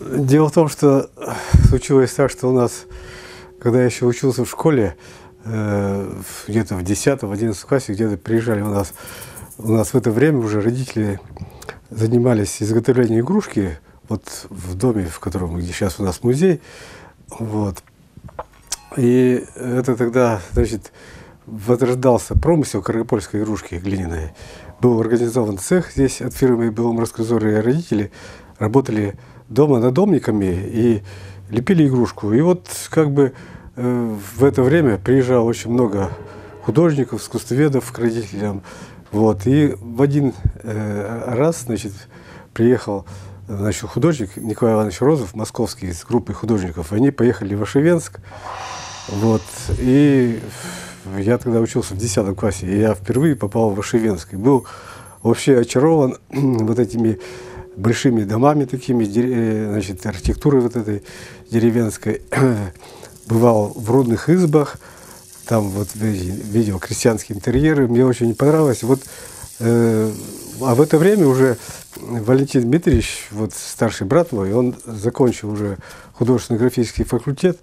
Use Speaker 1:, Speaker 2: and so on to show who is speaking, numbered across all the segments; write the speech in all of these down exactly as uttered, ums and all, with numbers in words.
Speaker 1: Дело в том, что случилось так, что у нас, когда я еще учился в школе, э, где-то в десятом-одиннадцатом классе, где-то приезжали у нас, у нас в это время уже родители занимались изготовлением игрушки, вот в доме, в котором, где сейчас у нас музей, вот. И это тогда, значит, возрождался промысел каргопольской игрушки глиняной. Был организован цех здесь от фирмы «Беломорскозор», и родители работали дома надомниками и лепили игрушку. И вот как бы э, в это время приезжало очень много художников, искусствоведов к родителям. Вот. И в один э, раз, значит, приехал значит, художник Николай Иванович Розов, московский, с группой художников. Они поехали в Ошевенск. Вот. И я тогда учился в десятом классе, и я впервые попал в Ошевенск. И был вообще очарован вот этими большими домами такими, значит, архитектурой вот этой деревенской. Бывал в рудных избах, там вот видел крестьянские интерьеры, мне очень понравилось. Вот, э, а в это время уже Валентин Дмитриевич, вот старший брат мой, он закончил уже художественно-графический факультет.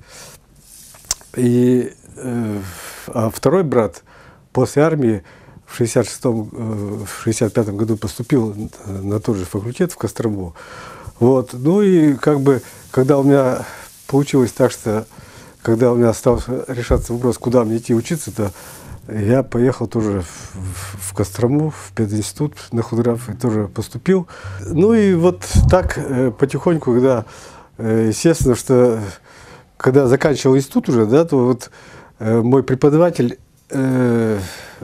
Speaker 1: И, э, а второй брат после армии в шестьдесят шестом, в шестьдесят пятом году поступил на тот же факультет в Кострому. Вот. Ну и как бы, когда у меня получилось так, что когда у меня стал решаться вопрос, куда мне идти учиться-то, я поехал тоже в, в Кострому, в пединститут на худграф, и тоже поступил. Ну и вот так потихоньку, когда, естественно, что когда заканчивал институт уже, да, то вот мой преподаватель э,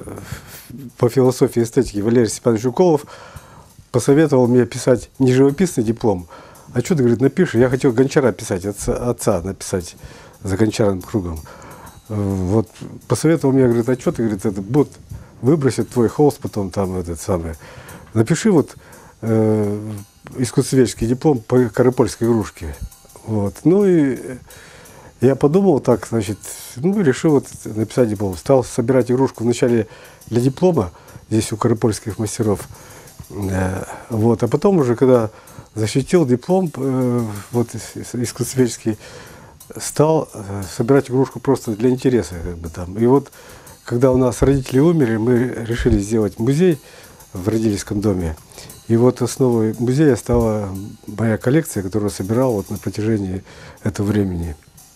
Speaker 1: по философии и эстетике Валерий Степанович Уколов посоветовал мне писать не живописный диплом, а что ты, говорит, напишешь? Я хотел Гончара писать, отца, отца написать за Гончарным кругом. Вот, посоветовал мне, говорит, а что ты, говорит, это бот выбросит твой холст потом там этот самый. Напиши вот э, искусствоведческий диплом по каргопольской игрушке. Вот. Ну и я подумал так, значит, ну и решил вот написать диплом. Стал собирать игрушку вначале для диплома, здесь у каргопольских мастеров. Вот. А потом уже, когда защитил диплом, вот искусствоведческий, стал собирать игрушку просто для интереса. Как бы, там. И вот, когда у нас родители умерли, мы решили сделать музей в родительском доме. И вот основой музея стала моя коллекция, которую собирал вот на протяжении этого времени.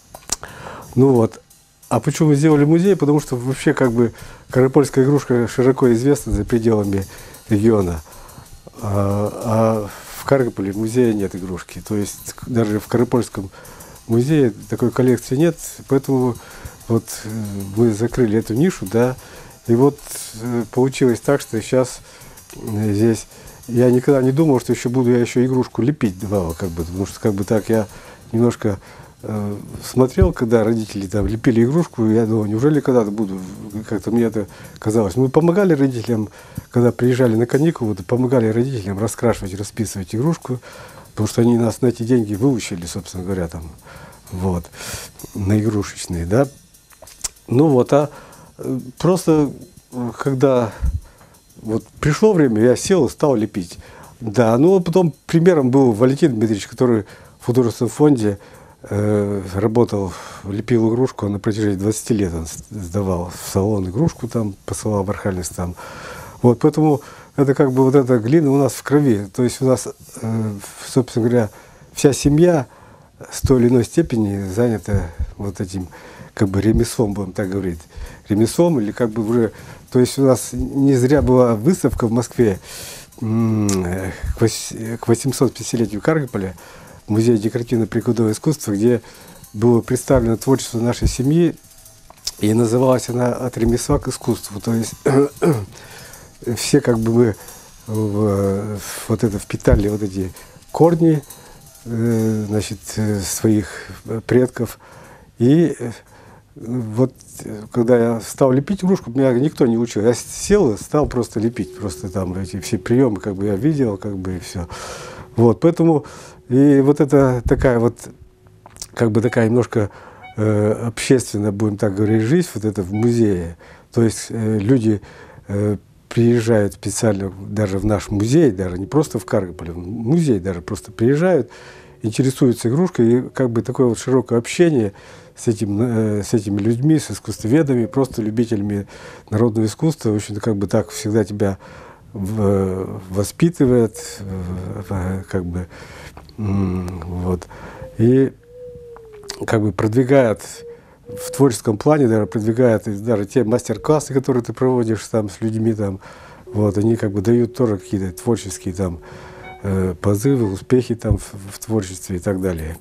Speaker 1: Ну вот. А почему мы сделали музей? Потому что вообще как бы каргопольская игрушка широко известна за пределами региона. А, а в Каргополе музея нет игрушки. То есть даже в Каргопольском музее такой коллекции нет. Поэтому вот мы закрыли эту нишу, да. И вот получилось так, что сейчас здесь я никогда не думал, что еще буду я еще игрушку лепить давал, как бы, потому что как бы так я немножко э, смотрел, когда родители там лепили игрушку, и я думал, неужели когда-то буду, как-то мне это казалось. Мы помогали родителям, когда приезжали на каникулы, помогали родителям раскрашивать, расписывать игрушку, потому что они нас на эти деньги выучили, собственно говоря, там, вот, на игрушечные, да. Ну вот, а просто когда вот пришло время, я сел и стал лепить. Да, ну потом примером был Валентин Дмитриевич, который в художественном фонде э, работал, лепил игрушку, на протяжении двадцати лет он сдавал в салон игрушку, там, посылал в Архангельск там. Вот, поэтому это как бы вот эта глина у нас в крови. То есть у нас, э, собственно говоря, вся семья с той или иной степени занята вот этим как бы ремеслом, будем так говорить. Ремеслом или как бы уже... То есть у нас не зря была выставка в Москве к восьмисотпятидесятилетию Каргополя, музей декоративно-прикладного искусства, где было представлено творчество нашей семьи, и называлась она «От ремесла к искусству». То есть все как бы мы в, вот это впитали вот эти корни, значит, своих предков. И вот когда я стал лепить игрушку, меня никто не учил. Я сел и стал просто лепить. Просто там эти все приемы как бы я видел, как бы и все. Вот, поэтому и вот это такая вот, как бы такая немножко э, общественная, будем так говорить, жизнь, вот это в музее. То есть э, люди э, приезжают специально даже в наш музей, даже не просто в Каргополе, в музей даже просто приезжают интересуется игрушкой, и как бы такое вот широкое общение с, этим, с этими людьми, с искусствоведами, просто любителями народного искусства, в общем-то, как бы так всегда тебя воспитывает, как бы, вот, и как бы продвигает в творческом плане, даже продвигает даже те мастер-классы, которые ты проводишь там с людьми, там, вот, они как бы дают тоже какие-то творческие там позывы, успехи там в, в творчестве и так далее.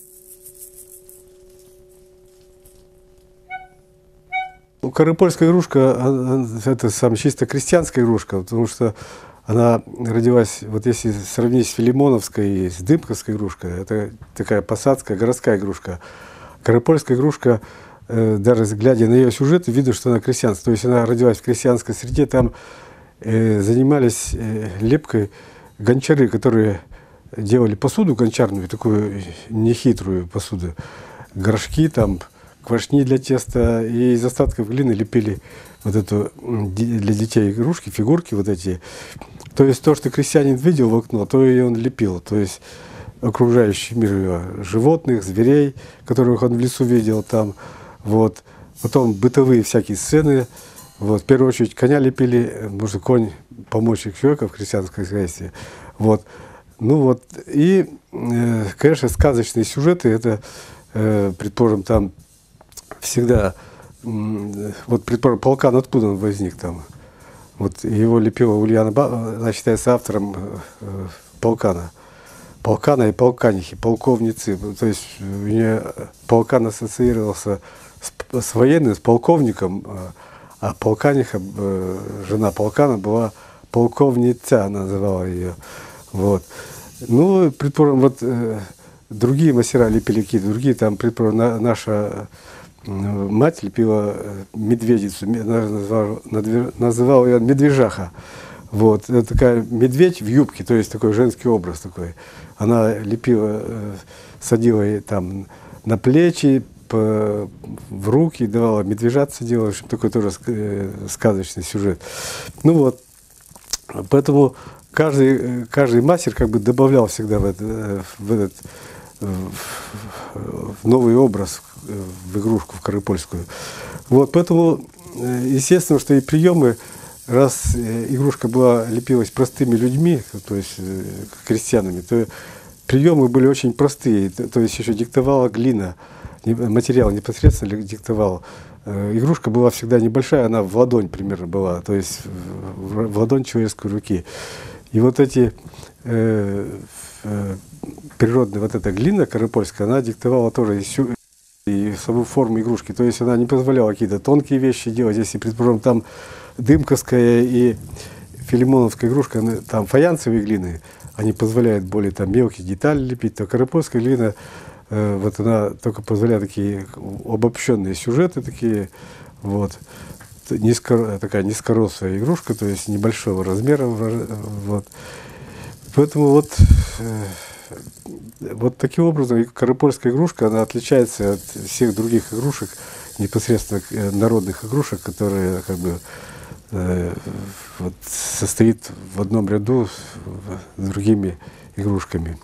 Speaker 1: Ну, Карапольская игрушка – это сам чисто крестьянская игрушка, потому что она родилась, вот если сравнить с филимоновской и с дымковской игрушкой, это такая посадская, городская игрушка. Карапольская игрушка, э, даже глядя на ее сюжет, видно, что она крестьянская. То есть она родилась в крестьянской среде, там э, занимались э, лепкой гончары, которые делали посуду гончарную, такую нехитрую посуду, горшки там, квашни для теста, и из остатков глины лепили вот эту для детей игрушки, фигурки вот эти. То есть то, что крестьянин видел в окно, то и он лепил. То есть окружающий мир животных, зверей, которых он в лесу видел там. Вот. Потом бытовые всякие сцены. Вот. В первую очередь коня лепили, может, конь помощник человека в крестьянской хозяйстве. Вот. Ну вот. И, э, конечно, сказочные сюжеты, это, э, предположим, там всегда, вот, предположим, полкан, откуда он возник там? Вот его лепила Ульяна, она считается автором э, полкана. Полкана и полканихи, полковницы. То есть у нее полкан ассоциировался с, с военным, с полковником, а полканиха, э, жена полкана, была полковница, она называла ее. Вот. Ну, предположим, вот э, другие мастера лепили какие-то, другие, там, предположим, на, наша мать лепила медведицу, называла, называла ее медвежаха. Вот. Это такая медведь в юбке, то есть такой женский образ такой. Она лепила, садила ей там на плечи, по, в руки, давала медвежатца делала, в общем, такой тоже сказочный сюжет. Ну вот, поэтому каждый, каждый мастер как бы добавлял всегда в, это, в этот в новый образ, в игрушку, в карапольскую. Вот, поэтому, естественно, что и приемы, раз игрушка была, лепилась простыми людьми, то есть крестьянами, то приемы были очень простые, то есть еще диктовала глина, материал непосредственно диктовал. Игрушка была всегда небольшая, она в ладонь примерно была, то есть в ладонь человеческой руки. И вот эти э, э, природная вот эта глина карапольская, она диктовала тоже и, сю, и саму форму игрушки. То есть она не позволяла какие-то тонкие вещи делать. Если, предположим, там дымковская и филимоновская игрушка, она, там фаянсовые глины, они позволяют более там мелкие детали лепить, то карапольская глина, э, вот она только позволяет такие обобщенные сюжеты такие, вот. Низко, такая низкорослая игрушка, то есть небольшого размера. Вот. Поэтому вот, э, вот таким образом карапольская игрушка, она отличается от всех других игрушек, непосредственно народных игрушек, которые как бы э, вот, состоит в одном ряду с, с другими игрушками.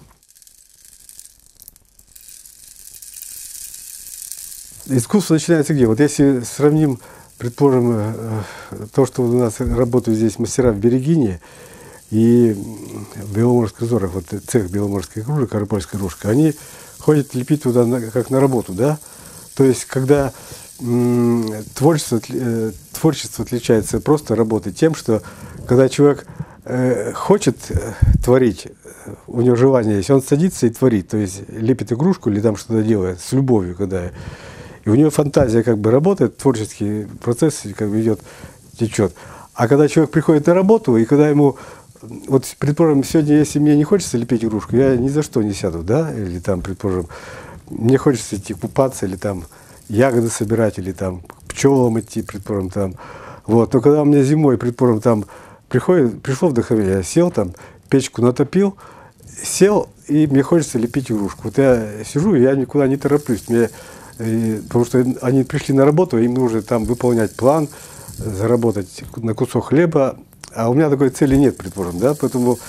Speaker 1: Искусство начинается где? Вот если сравним, предположим, то, что у нас работают здесь мастера в Берегине и в Беломорских зорах, вот цех беломорской игрушек, карапольская игрушка, они ходят лепить туда на, как на работу, да? То есть, когда м, творчество, э, творчество отличается просто работой тем, что когда человек э, хочет э, творить, у него желание есть, он садится и творит, то есть лепит игрушку или там что-то делает с любовью, когда... И у него фантазия как бы работает, творческий процесс как бы идет, течет. А когда человек приходит на работу, и когда ему, вот, предположим, сегодня, если мне не хочется лепить игрушку, я ни за что не сяду, да, или там, предположим, мне хочется идти купаться, или там ягоды собирать, или там к пчелам идти, предположим, там, вот. Но когда у меня зимой, предположим, там приходит, пришло вдохновение, я сел там, печку натопил, сел, и мне хочется лепить игрушку. Вот я сижу, и я никуда не тороплюсь, мне... И, потому что они пришли на работу, им нужно там выполнять план, заработать на кусок хлеба, а у меня такой цели нет, предположим, да, поэтому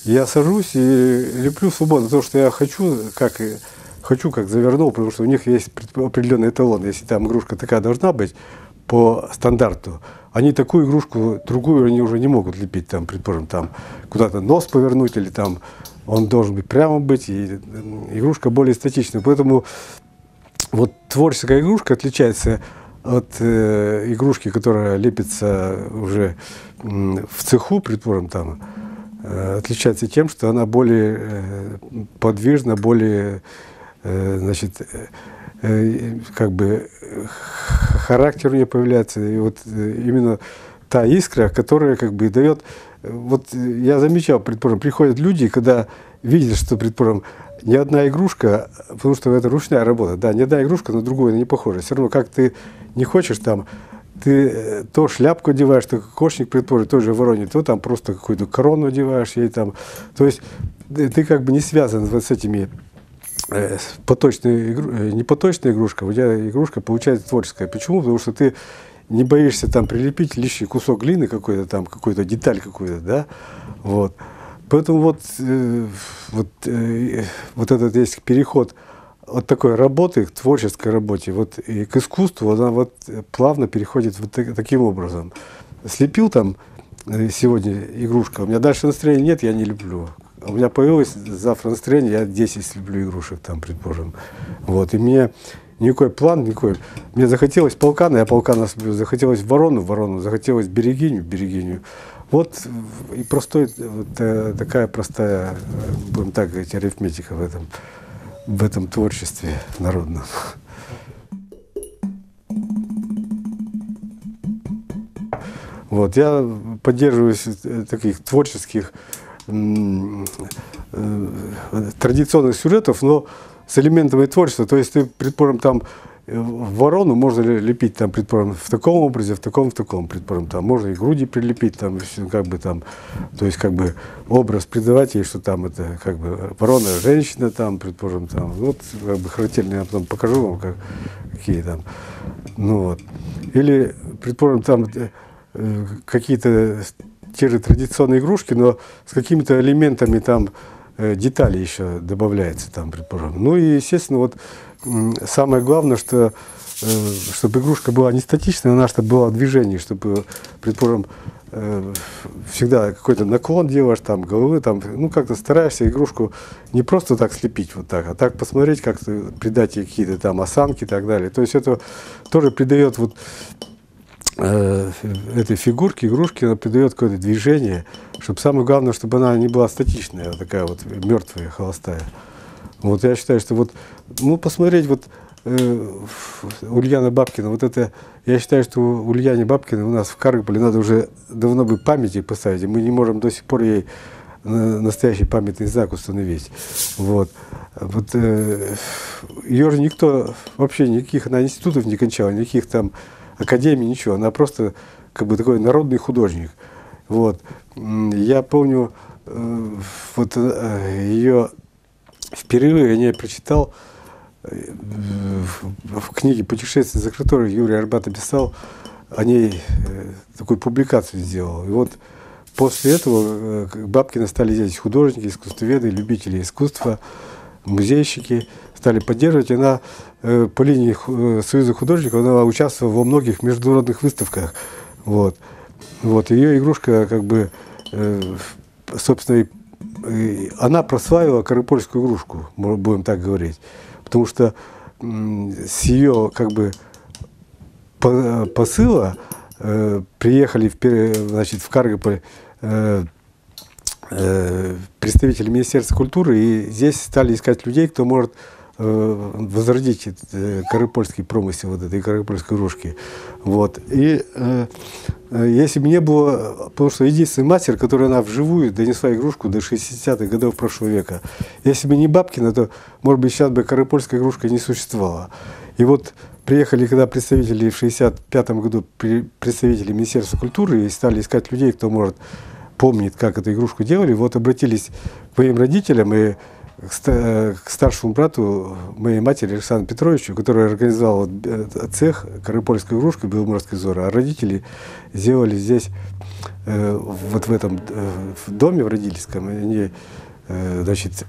Speaker 1: Я сажусь и леплю свободно, потому что я хочу, как, хочу, как завернул, потому что у них есть определенный эталон. Если там игрушка такая должна быть по стандарту, они такую игрушку, другую они уже не могут лепить, там, предположим, там куда-то нос повернуть, или там он должен быть прямо быть, и игрушка более статичная. Поэтому вот творческая игрушка отличается от э, игрушки, которая лепится уже э, в цеху, предположим, там, э, отличается тем, что она более э, подвижна, более, э, значит, э, как бы характер у нее появляется. И вот э, именно та искра, которая как бы дает... Вот я замечал, предположим, приходят люди, когда видят, что, предположим, ни одна игрушка, потому что это ручная работа, да, ни одна игрушка на другую не похожа. Все равно, как ты не хочешь там, ты то шляпку одеваешь, то кокошник, предположим, той же вороне, то там просто какую-то корону одеваешь ей там. То есть ты как бы не связан вот с этими э, поточной, игру, не поточной игрушкой, у тебя игрушка получается творческая. Почему? Потому что ты не боишься там прилепить лишний кусок глины какой-то там, какую-то деталь какую-то, да, вот. Поэтому вот, э, вот, э, вот этот есть переход от такой работы к творческой работе, вот, и к искусству, она вот плавно переходит вот так, таким образом. Слепил там сегодня игрушка, у меня дальше настроения нет, я не люблю. У меня появилось завтра настроение, я десять слеплю игрушек там, предположим. Вот, и мне никакой план, никакой. Мне захотелось полкана, я полкана слеплю, захотелось ворону, ворону, захотелось берегиню, берегиню. Вот и простой, вот, э, такая простая, будем так говорить, арифметика в этом, в этом творчестве народном. Вот, я поддерживаюсь таких творческих, э, э, традиционных сюжетов, но с элементами творчества. То есть ты, предположим, там ворону можно лепить, там, предположим, в таком образе, в таком, в таком, предположим, там можно и груди прилепить, там, как бы там, то есть как бы образ придавать ей, что там это как бы ворона женщина, там, предположим, там, вот как бы характерно, я потом покажу вам, как, какие там, ну вот. Или, предположим, там э, какие-то те же традиционные игрушки, но с какими-то элементами там э, деталей еще добавляется, там, предположим. Ну и, естественно, вот самое главное, что э, чтобы игрушка была не статичная, она чтобы была в движении, чтобы, предположим, э, всегда какой-то наклон делаешь, там, головы, там, ну, как-то стараешься игрушку не просто так слепить вот так, а так посмотреть, как-то придать ей какие-то там осанки и так далее. То есть это тоже придает вот э, этой фигурке, игрушке, она придает какое-то движение, чтобы самое главное, чтобы она не была статичная, вот такая вот мертвая, холостая. Вот я считаю, что вот, ну, посмотреть вот э, Ульяна Бабкина, вот это, я считаю, что у Ульяне Бабкиной у нас в Каргополе надо уже давно бы памяти поставить, и мы не можем до сих пор ей настоящий памятный знак установить. Вот. Вот э, ее же никто, вообще никаких она институтов не кончала, никаких там академий, ничего, она просто как бы такой народный художник. Вот. Я помню, э, вот э, ее... Впервые я не прочитал в книге «Путешествие за которой» Юрий Арбат написал, о ней такую публикацию сделал. И вот после этого Бабкина стали здесь художники, искусствоведы, любители искусства, музейщики, стали поддерживать. И она по линии Союза художников она участвовала во многих международных выставках. Вот. Вот. Ее игрушка, как бы, собственно, она прославила Каргопольскую игрушку, будем так говорить, потому что с ее как бы посыла э, приехали в, значит, в Каргополь э, э, представители Министерства культуры, и здесь стали искать людей, кто может э, возродить э, каргопольский промысел вот этой каргопольской игрушки. Вот. И э, если бы не было, потому что единственный мастер, который она вживую донесла игрушку до шестидесятых годов прошлого века, если бы не Бабкина, то, может быть, сейчас бы каргопольская игрушка не существовала. И вот приехали, когда представители в шестьдесят пятом году, представители Министерства культуры, и стали искать людей, кто может помнит, как эту игрушку делали, вот обратились к моим родителям и к старшему брату моей матери Александру Петровичу, который организовал цех каргопольской игрушки Беломорской Зоры, а родители сделали здесь э, вот в этом э, в доме в родительском, они, э, значит,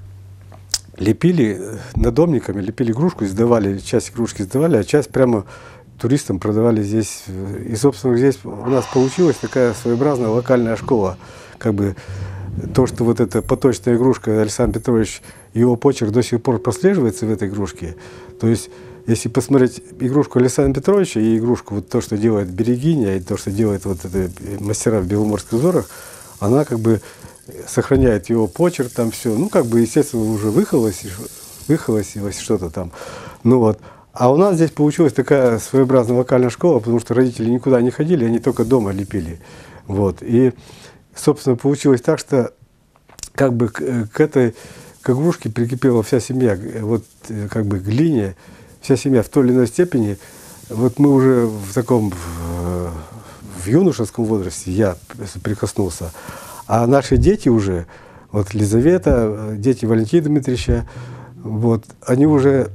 Speaker 1: лепили надомниками, лепили игрушку, сдавали, часть игрушки сдавали, а часть прямо туристам продавали здесь. И, собственно, здесь у нас получилась такая своеобразная локальная школа. Как бы то, что вот эта поточная игрушка, Александр Петрович, его почерк до сих пор прослеживается в этой игрушке. То есть, если посмотреть игрушку Александра Петровича и игрушку, вот то, что делает Берегиня, и то, что делает вот это мастера в Беломорских узорах, она как бы сохраняет его почерк, там все. Ну, как бы, естественно, уже выхолось, выхолосилось что-то там. Ну вот. А у нас здесь получилась такая своеобразная локальная школа, потому что родители никуда не ходили, они только дома лепили. Вот. И, собственно, получилось так, что как бы к, к этой к игрушке прикипела вся семья, вот как бы к глине, вся семья в той или иной степени. Вот мы уже в таком, в, в юношеском возрасте, я прикоснулся, а наши дети уже, вот Лизавета, дети Валентина Дмитриевича, вот, они уже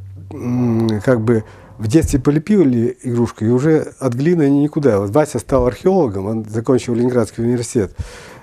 Speaker 1: как бы в детстве полепили игрушку, и уже от глины они никуда. Вот Вася стал археологом, он закончил Ленинградский университет,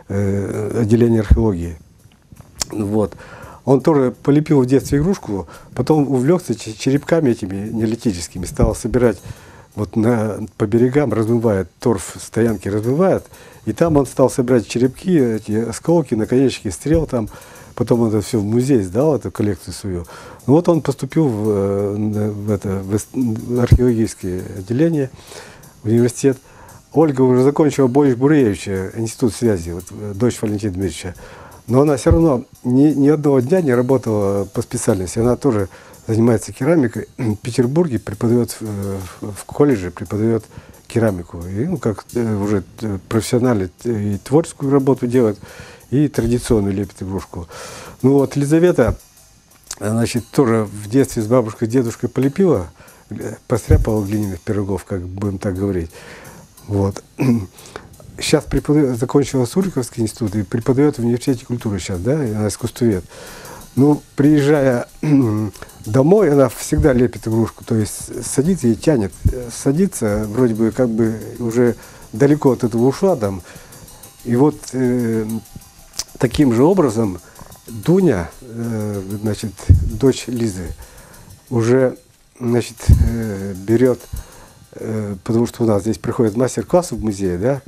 Speaker 1: э, отделение археологии. Вот. Он тоже полепил в детстве игрушку, потом увлекся черепками этими неолитическими, стал собирать вот на, по берегам, размывает, торф стоянки размывает, и там он стал собирать черепки, эти осколки, наконечники стрел там. Потом он это все в музей сдал, эту коллекцию свою. Ну вот он поступил в, в, это, в археологическое отделение, в университет. Ольга уже закончила Борис Буревича, институт связи, вот, дочь Валентина Дмитриевича. Но она все равно ни, ни одного дня не работала по специальности. Она тоже занимается керамикой. В Петербурге преподает, в, в колледже преподает керамику. И, ну, как уже профессионально и творческую работу делает, и традиционную лепит игрушку. Ну вот Лизавета, значит, тоже в детстве с бабушкой, дедушкой полепила, постряпала глиняных пирогов, как будем так говорить. Вот. Сейчас преподает, закончила Суриковский институт и преподает в университете культуры сейчас, да, она искусствовед. Ну, приезжая домой, она всегда лепит игрушку, то есть садится и тянет. Садится, вроде бы как бы уже далеко от этого ушла там. И вот э, таким же образом Дуня, э, значит, дочь Лизы, уже, значит, э, берет, э, потому что у нас здесь приходят мастер-классы в музее, да,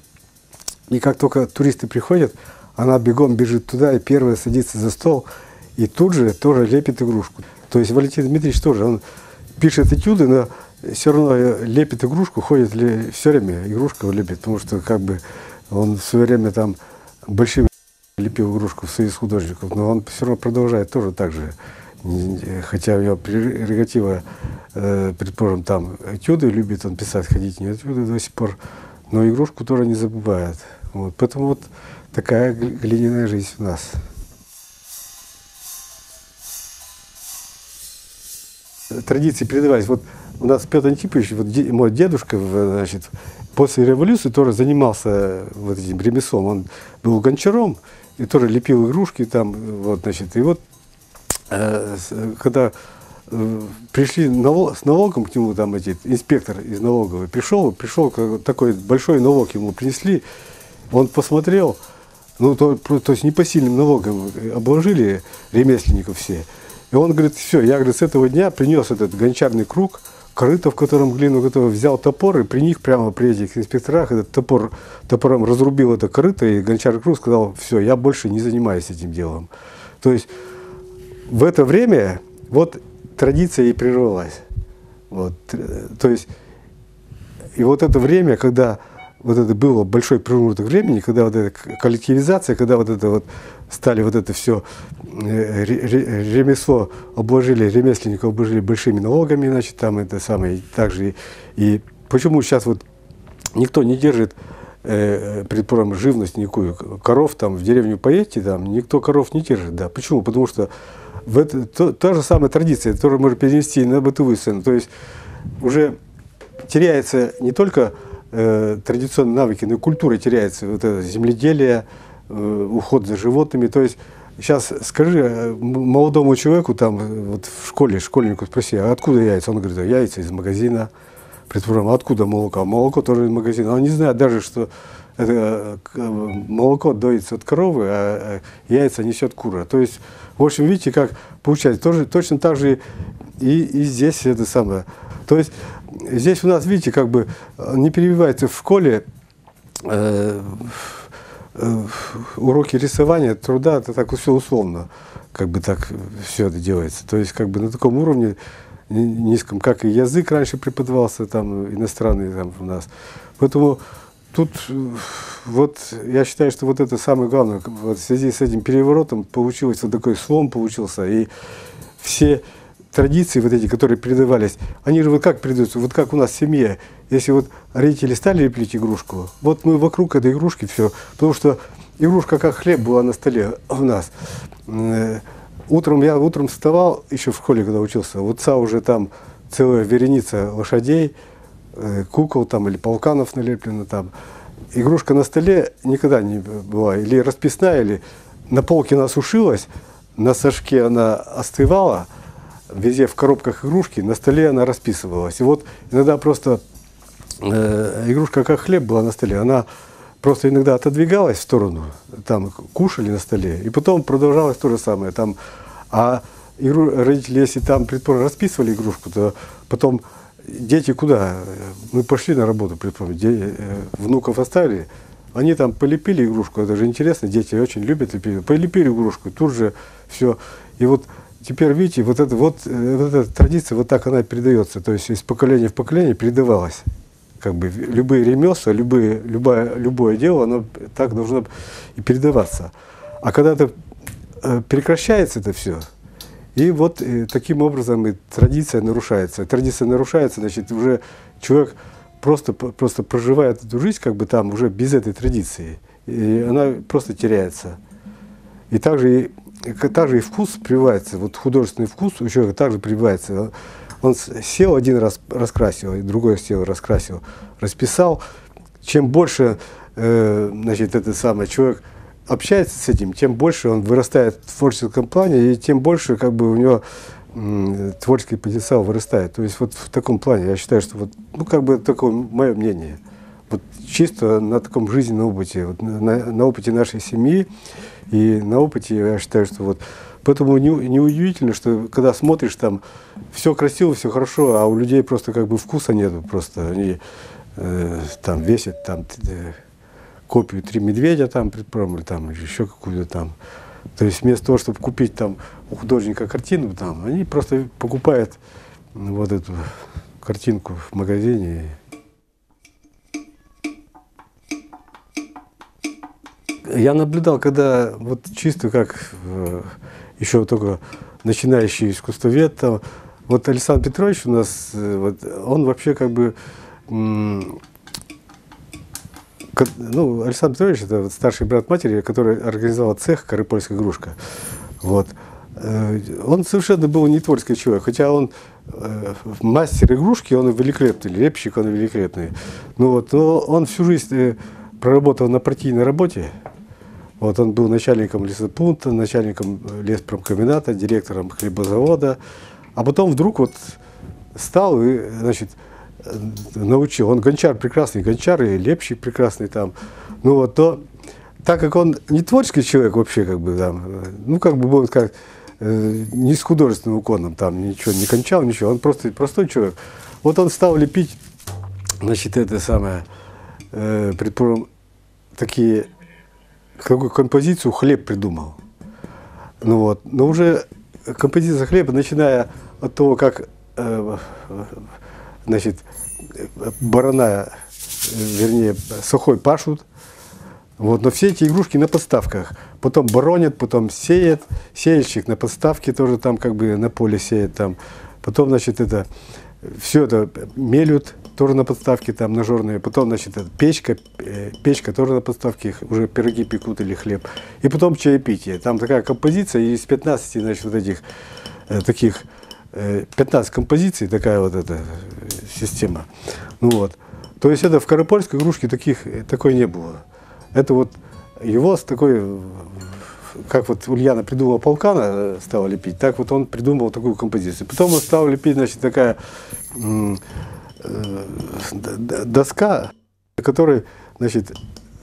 Speaker 1: и как только туристы приходят, она бегом бежит туда и первая садится за стол, и тут же тоже лепит игрушку. То есть Валентин Дмитриевич тоже, он пишет этюды, но все равно лепит игрушку, ходит ли все время игрушку лепит, потому что как бы он в свое время там большими лепил игрушку в союз художников, но он все равно продолжает тоже так же. Хотя у него прерогатива, э, предположим, там этюды, любит он писать, ходить не этюды до сих пор, но игрушку тоже не забывает. Вот. Поэтому вот такая глиняная жизнь у нас. Традиции передавались. Вот у нас Петр Антипович, вот де, мой дедушка, значит, после революции тоже занимался вот этим ремеслом. Он был гончаром и тоже лепил игрушки там, вот, значит, и вот э, когда э, пришли налог, с налогом к нему, там эти, инспектор из налоговой пришел, пришел такой большой налог ему принесли, он посмотрел, ну, то, то есть непосильным налогом обложили ремесленников все. И он говорит, все, я, говорит, с этого дня принес этот гончарный круг, корыто, в котором глину готовил, взял топор и при них прямо при этих инспекторах этот топор, топором разрубил это корыто, и гончарный круг сказал, все, я больше не занимаюсь этим делом. То есть в это время вот традиция и прервалась. Вот, то есть и вот это время, когда вот это было большой промежуток времени, когда вот эта коллективизация, когда вот это вот стали вот это все ремесло обложили, ремесленников обложили большими налогами, значит, там это самое, также и, и почему сейчас вот никто не держит, э, предположим, живность никакую, коров там в деревню поедете, там никто коров не держит, да, почему? Потому что в это, то, та же самая традиция, которую можно перенести на бытовую сцену, то есть уже теряется не только э, традиционные навыки, но и культура теряется, вот это земледелие, э, уход за животными, то есть сейчас скажи молодому человеку там вот в школе, школьнику спроси, а откуда яйца? Он говорит, а яйца из магазина. Предположим, а откуда молоко? Молоко тоже из магазина. Он не знает даже, что это, молоко доится от коровы, а яйца несет кура. То есть, в общем, видите, как получается. Тоже, точно так же и, и здесь это самое. То есть, здесь у нас, видите, как бы не перебивается в школе э, э, уроки рисования, труда, это так все условно, как бы так все это делается. То есть, как бы на таком уровне низком, как и язык раньше преподавался, там, иностранный там у нас. Поэтому тут вот я считаю, что вот это самое главное, вот в связи с этим переворотом получилось вот такой слом получился, и все традиции вот эти, которые передавались, они же вот как передаются, вот как у нас в семье, если вот родители стали лепить игрушку, вот мы вокруг этой игрушки все, потому что игрушка как хлеб была на столе у нас. Утром я утром вставал, еще в школе, когда учился, у отца уже там целая вереница лошадей, кукол там или полканов налеплено там. Игрушка на столе никогда не была или расписная, или на полке она сушилась, на сошке она остывала, везде в коробках игрушки, на столе она расписывалась. И вот иногда просто э, игрушка как хлеб была на столе, она просто иногда отодвигалась в сторону, там кушали на столе, и потом продолжалось то же самое. Там, а игру, родители, если там, предположим, расписывали игрушку, то потом дети куда? Мы пошли на работу, предположим, де, внуков оставили, они там полепили игрушку, это же интересно, дети очень любят лепить, полепили игрушку, тут же все. И вот теперь, видите, вот, это, вот, вот эта традиция, вот так она передается, то есть из поколения в поколение передавалась. Как бы любые ремесла, любые, любое, любое дело, оно так должно и передаваться. А когда это э, прекращается это все, и вот э, таким образом и традиция нарушается. Традиция нарушается, значит, уже человек просто, просто проживает эту жизнь как бы там уже без этой традиции. И она просто теряется. И также и, также и вкус прививается, вот художественный вкус у человека также прививается. Он сел один раз, раскрасил, и другой сел, раскрасил, расписал. Чем больше э, значит, этот самый человек общается с этим, тем больше он вырастает в творческом плане, и тем больше как бы, у него м, творческий потенциал вырастает. То есть вот в таком плане я считаю, что вот, ну, как бы такое мое мнение. Вот чисто на таком жизненном опыте, вот, на, на опыте нашей семьи и на опыте, я считаю, что вот. Поэтому неудивительно, не что когда смотришь, там все красиво, все хорошо, а у людей просто как бы вкуса нету, просто они э, там весят там э, копию «Три медведя», там, предположим, или там еще какую-то там. То есть вместо того, чтобы купить там у художника картину, там, они просто покупают вот эту картинку в магазине. Я наблюдал, когда вот чисто как э, еще только начинающий искусствовед, там, вот Александр Петрович у нас, э, вот, он вообще как бы, м, как, ну, Александр Петрович это вот старший брат матери, который организовал цех «Карыпольская игрушка». Вот. Э, он совершенно был не творческий человек, хотя он э, мастер игрушки, он великолепный, лепщик, он великолепный. Ну, вот, но он всю жизнь э, проработал на партийной работе. Вот он был начальником лесопункта, начальником леспромкомбината, директором хлебозавода, а потом вдруг вот стал и, значит, научил. Он гончар, прекрасный гончар, и лепщик прекрасный там. Ну вот, то, так как он не творческий человек вообще, как бы там, ну как бы был как э, не с художественным уклоном, там ничего не кончал, ничего, он просто простой человек. Вот он стал лепить, значит, это самое, э, предположим, такие, какую композицию «Хлеб» придумал. Ну вот, но уже композиция «Хлеба», начиная от того, как, э, значит, барана, вернее, сухой пашут, вот, но все эти игрушки на подставках. Потом боронят, потом сеет, сеяльщик на подставке тоже там как бы на поле сеет там. Потом, значит, это, все это мелют, тоже на подставке там ножорные. Потом, значит, это печка, печка тоже на подставке, уже пироги пекут или хлеб. И потом чаепитие. Там такая композиция из пятнадцати, значит, вот этих э, таких, э, пятнадцать композиций, такая вот эта система. Ну вот. То есть это в Карыпольской игрушке таких, такой не было. Это вот его с такой, как вот Ульяна придумала полкана, стала лепить, так вот он придумал такую композицию. Потом он стал лепить, значит, такая м, э, доска, на которой, значит,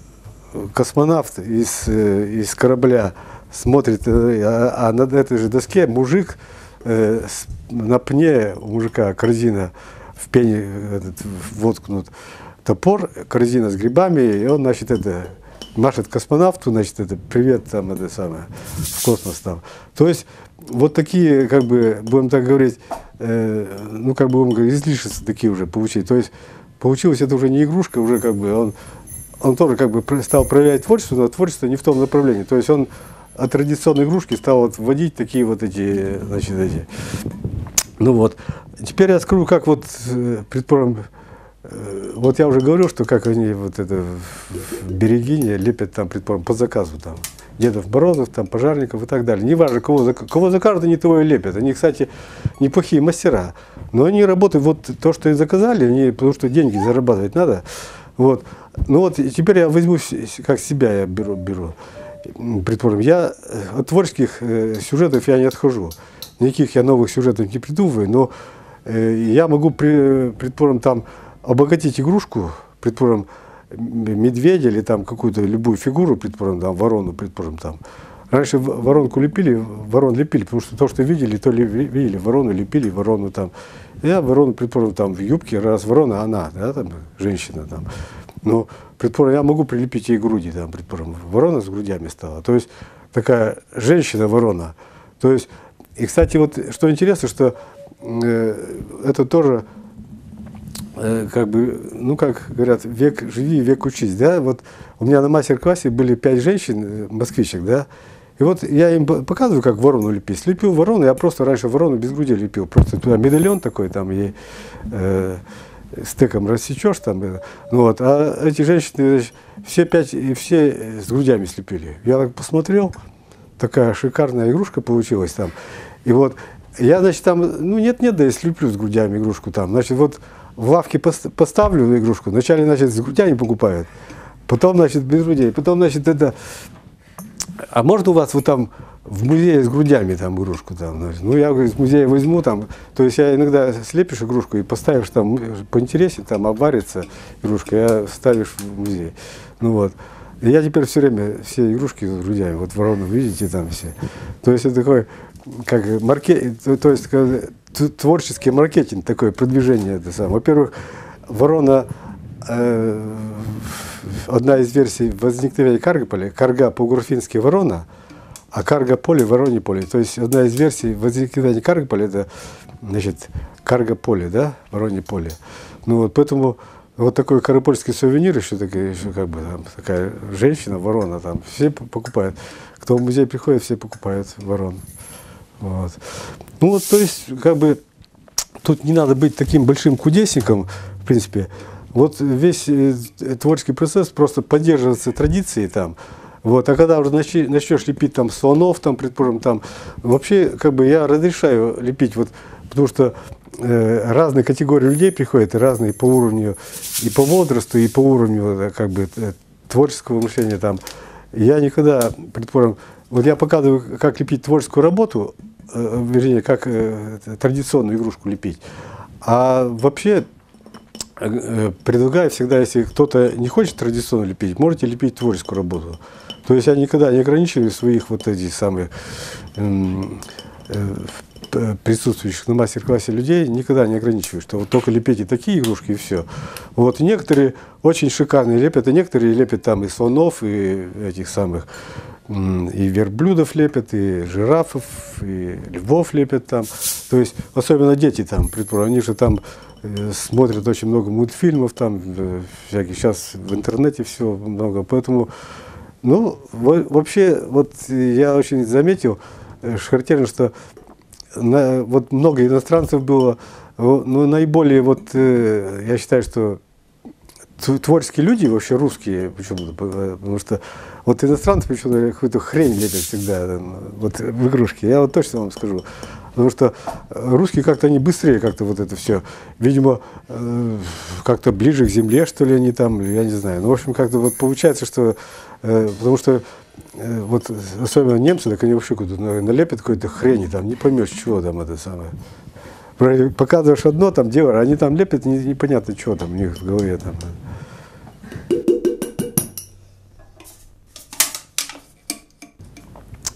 Speaker 1: космонавт из, из корабля смотрит, а, а на этой же доске мужик, э, с, на пне у мужика корзина в пене этот, воткнут топор, корзина с грибами, и он, значит, это машет космонавту, значит, это привет там, это самое, в космос там. То есть вот такие, как бы, будем так говорить, э, ну, как бы, будем говорить, излишества такие уже получили. То есть получилось это уже не игрушка, уже как бы он, он тоже как бы стал проявлять творчество, но творчество не в том направлении. То есть он от традиционной игрушки стал вот вводить такие вот эти, значит, эти. Ну вот. Теперь я скажу, как вот, предположим, вот я уже говорил, что как они вот это в Берегине лепят там, предположим, по заказу там. Дедов Морозов, там, пожарников и так далее. Неважно, кого, кого закажут, они того и лепят. Они, кстати, неплохие мастера. Но они работают, вот то, что и заказали, они, потому что деньги зарабатывать надо. Вот. Ну вот, теперь я возьму, как себя я беру, беру. Предположим, я от творческих э, сюжетов я не отхожу. Никаких я новых сюжетов не придумываю, но э, я могу, при, предположим, там обогатить игрушку, предположим, медведя или там какую-то любую фигуру, предположим, там, ворону, предположим, там. Раньше воронку лепили, ворон лепили, потому что то, что видели, то ли видели, ворону лепили, ворону там. Я ворону, предположим, там в юбке, раз ворона, она, да, там, женщина там. Но, предположим, я могу прилепить ей груди, там, предположим, ворона с грудями стала. То есть такая женщина-ворона. То есть, и, кстати, вот что интересно, что э, это тоже как бы, ну, как говорят, век живи, век учись, да, вот у меня на мастер-классе были пять женщин, москвичек, да, и вот я им показываю, как ворону лепить. Слепил ворону, я просто раньше ворону без груди лепил, просто туда медальон такой, там, ей э, стеком рассечешь, там, ну, вот, а эти женщины, все пять, все с грудями слепили. Я так посмотрел, такая шикарная игрушка получилась там, и вот, я, значит, там, ну, нет-нет, да я слеплю с грудями игрушку там, значит, вот, в лавке поставлю игрушку, вначале, значит, с грудями покупают, потом, значит, без грудей, потом, значит, это... А можно у вас вот там в музее с грудями там игрушку там? Значит? Ну, я, говорю, из музея возьму там, то есть я иногда слепишь игрушку и поставишь там, поинтереснее, там обварится игрушка, я ставишь в музей. Ну вот. И я теперь все время все игрушки с грудями, вот ворону видите там все. То есть это такой, как маркетинг, то есть творческий маркетинг, такое продвижение. Это самое. Во-первых, ворона, э, одна из версий возникновения Каргополя, Карга по-гурфински ворона, а Каргополе вороне поле. То есть одна из версий возникновения Каргополя это, значит, Каргополе, да, воронье поле. Ну вот поэтому вот такой каргопольский сувенир, еще, такая, еще как бы там, такая женщина, ворона, там все покупают. Кто в музей приходит, все покупают ворон. Вот. Ну вот, то есть, как бы, тут не надо быть таким большим кудесником, в принципе. Вот весь творческий процесс просто поддерживается традицией там. Вот, а когда уже начнешь, начнешь лепить там слонов, там, предположим, там, вообще, как бы, я разрешаю лепить, вот, потому что э, разные категории людей приходят, и разные по уровню, и по возрасту, и по уровню, как бы, творческого мышления там. Я никогда, предположим, вот я показываю, как лепить творческую работу, э, вернее, как э, традиционную игрушку лепить. А вообще э, предлагаю всегда, если кто-то не хочет традиционно лепить, можете лепить творческую работу. То есть я никогда не ограничиваю своих вот этих самых э, э, присутствующих на мастер-классе людей, никогда не ограничиваю, что вот только лепите такие игрушки и все. Вот некоторые очень шикарные лепят, а некоторые лепят там и слонов, и этих самых, и верблюдов лепят, и жирафов, и львов лепят там. То есть, особенно дети там, предположим, они же там э, смотрят очень много мультфильмов там, э, всяких, сейчас в интернете все много, поэтому, ну, вообще, вот я очень заметил, э, характерно, что на, вот много иностранцев было, но наиболее, вот, э, я считаю, что творческие люди, вообще русские, почему-то, потому что вот иностранцы почему-то какую-то хрень лепят всегда вот, в игрушки, я вот точно вам скажу. Потому что русские как-то они быстрее как-то вот это все, видимо, э, как-то ближе к земле, что ли, они там, я не знаю. Ну, в общем, как-то вот получается, что, э, потому что э, вот особенно немцы, так они вообще куда-то налепят какой-то хрень, там, не поймешь, чего там это самое. Показываешь одно, там, дело, они там лепят, непонятно, что там у них в голове там.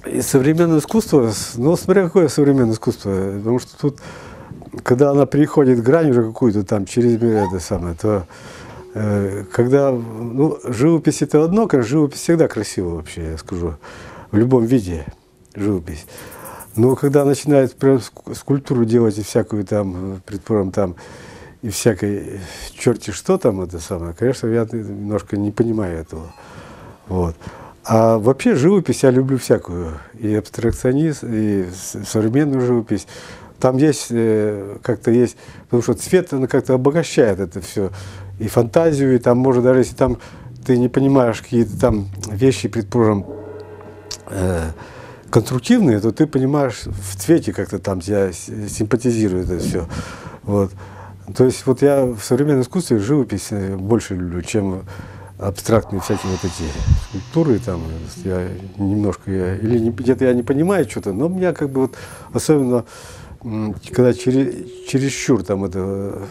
Speaker 1: И современное искусство, ну, смотря какое современное искусство, потому что тут, когда она переходит грань уже какую-то там через это самое, то э, когда, ну, живопись это одно, конечно, живопись всегда красиво вообще, я скажу, в любом виде живопись. Но когда начинает прям скульптуру делать и всякую там, предположим, там, и всякой черти что там это самое, конечно, я немножко не понимаю этого. Вот. А вообще живопись я люблю всякую, и абстракционизм, и современную живопись. Там есть, как-то есть, потому что цвет, он как-то обогащает это все, и фантазию, и там, может, даже если там ты не понимаешь какие-то там вещи, предположим, э, конструктивные, то ты понимаешь в цвете как-то там тебя симпатизирует это все. Вот. То есть вот я в современном искусстве живопись больше люблю, чем абстрактные всякие вот эти скульптуры, там, я немножко, я, или где-то я не понимаю что-то, но у меня как бы вот, особенно, когда через, чересчур там это,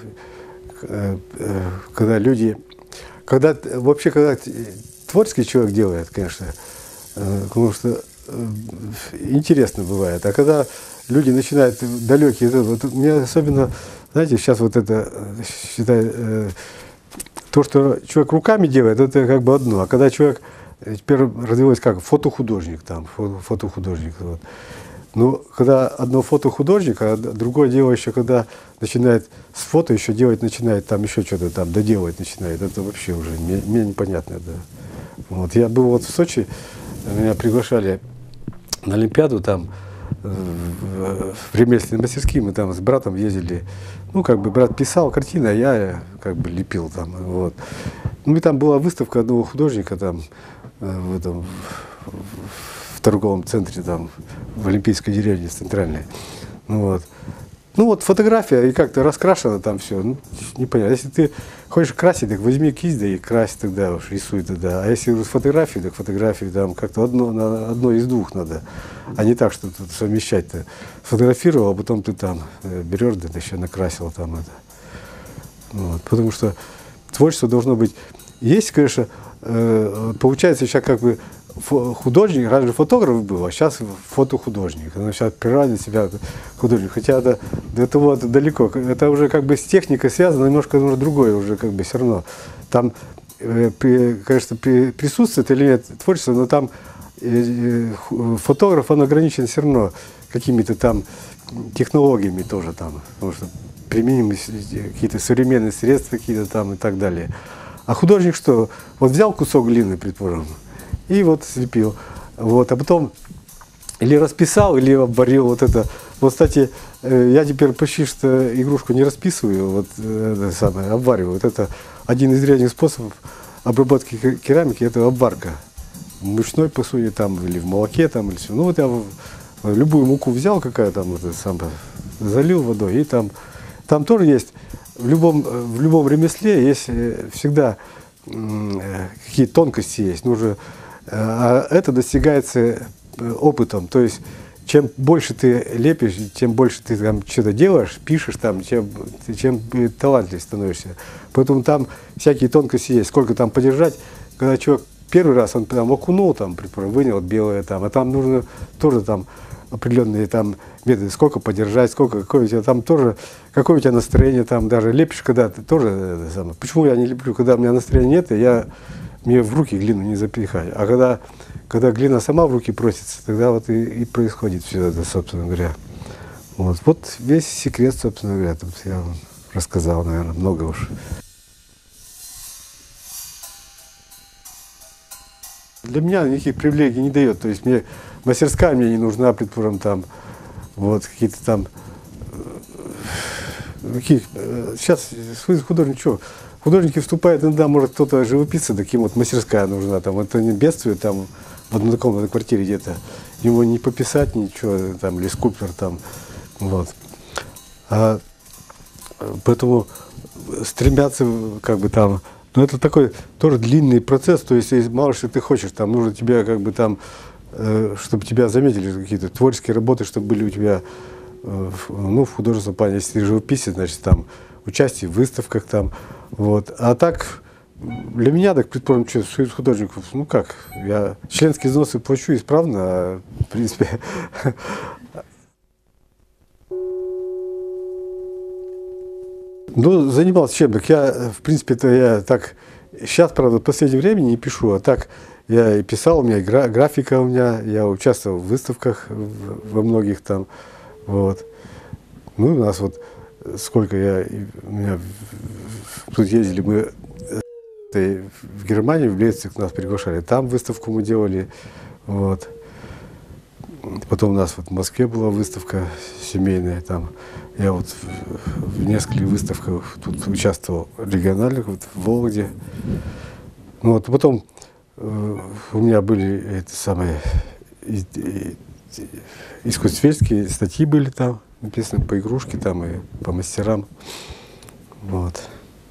Speaker 1: когда люди, когда, вообще, когда творческий человек делает, конечно, потому что интересно бывает, а когда люди начинают далекие, вот, мне особенно, знаете, сейчас вот это, считай, то, что человек руками делает, это как бы одно. А когда человек теперь развивается как фотохудожник, там, фотохудожник. Вот. Ну, когда одно фотохудожник, а другое дело еще, когда начинает с фото еще делать, начинает там еще что-то там доделывать начинает, это вообще уже мне, мне непонятно. Да. Вот. Я был вот в Сочи, меня приглашали на Олимпиаду, там, в ремесленные мастерские, мы там с братом ездили, ну, как бы брат писал картины, а я как бы лепил там, вот. Ну, и там была выставка одного художника там, в этом, в торговом центре, там, в Олимпийской деревне центральной, ну, вот. Ну, вот фотография, и как-то раскрашено там все, ну, непонятно. Если ты хочешь красить, так возьми кисть, да и крась тогда уж, рисуй тогда. А если фотографии, так фотографии там как-то одно, одно из двух надо, а не так, что тут совмещать-то. Сфотографировал, а потом ты там берешь, да ты еще накрасил там это. Вот. Потому что творчество должно быть. Есть, конечно, э, получается сейчас как бы художник, раньше фотограф был, а сейчас фотохудожник. Он сейчас приравнивает себя художник. Хотя это, до этого это далеко. Это уже как бы с техникой связано, немножко, немножко другое уже как бы все равно. Там, э, при, конечно, при, присутствует или нет творчество, но там э, фотограф, он ограничен все равно какими-то там технологиями тоже там. Потому что применимы какие-то современные средства какие-то там и так далее. А художник что? Вот взял кусок глины, предположим, и вот слепил. Вот, а потом или расписал, или обварил вот это. Вот, кстати, я теперь почти что игрушку не расписываю, вот это самое, обвариваю. Вот это один из древних способов обработки керамики, это обварка. В мучной посуде там, или в молоке там, или все. Ну вот я любую муку взял, какая там, вот, сам, залил водой, и там, там тоже есть, в любом, в любом ремесле есть всегда какие тонкости есть. Нужно, а это достигается опытом. То есть, чем больше ты лепишь, чем больше ты там что-то делаешь, пишешь там, чем, чем талантливее становишься. Поэтому там всякие тонкости есть. Сколько там подержать, когда человек первый раз он там окунул, там, предположим, вынял белое, там, а там нужно тоже там определенные там методы, сколько подержать, сколько, какое у тебя там тоже, какое у тебя настроение там, даже лепишь, когда ты тоже это самое. Почему я не леплю, когда у меня настроения нет, и я мне в руки глину не запихаю. А когда, когда глина сама в руки просится, тогда вот и, и происходит все это, собственно говоря. Вот. Вот весь секрет, собственно говоря, тут я вам рассказал, наверное, много уж. Для меня никаких привилегий не дает. То есть мне мастерская мне не нужна, предположим, там, вот, какие-то там, каких, сейчас художник, что, художники вступают, иногда, может, кто-то живописца, таким вот мастерская нужна, там, это не бедствует, там, в однокомнатной квартире где-то, ему не пописать ничего, там, или скульптор, там, вот. А, поэтому стремятся, как бы, там, но это такой тоже длинный процесс, то есть, если мало что ты хочешь, там, нужно тебе, как бы, там, э, чтобы тебя заметили, какие-то творческие работы, чтобы были у тебя, э, ну, в художественном плане, если ты живописец, значит, там, участие в выставках, там, вот. А так, для меня, так предположим, что союз художников, ну как, я членские взносы плачу исправно, а, в принципе. Ну, занимался чем? Так я, в принципе-то, я так, сейчас, правда, в последнее время не пишу, а так я и писал, у меня и гра графика у меня, я участвовал в выставках во многих там, вот. Ну, у нас вот сколько я, у меня тут ездили, мы в Германии, в Лейпциг нас приглашали, там выставку мы делали, вот. Потом у нас вот в Москве была выставка семейная, там я вот в, в нескольких выставках тут участвовал, региональных, вот в Вологде. Ну вот потом э, у меня были эти самые и, и, искусствоведческие статьи были там, написаны по игрушке там и по мастерам, вот.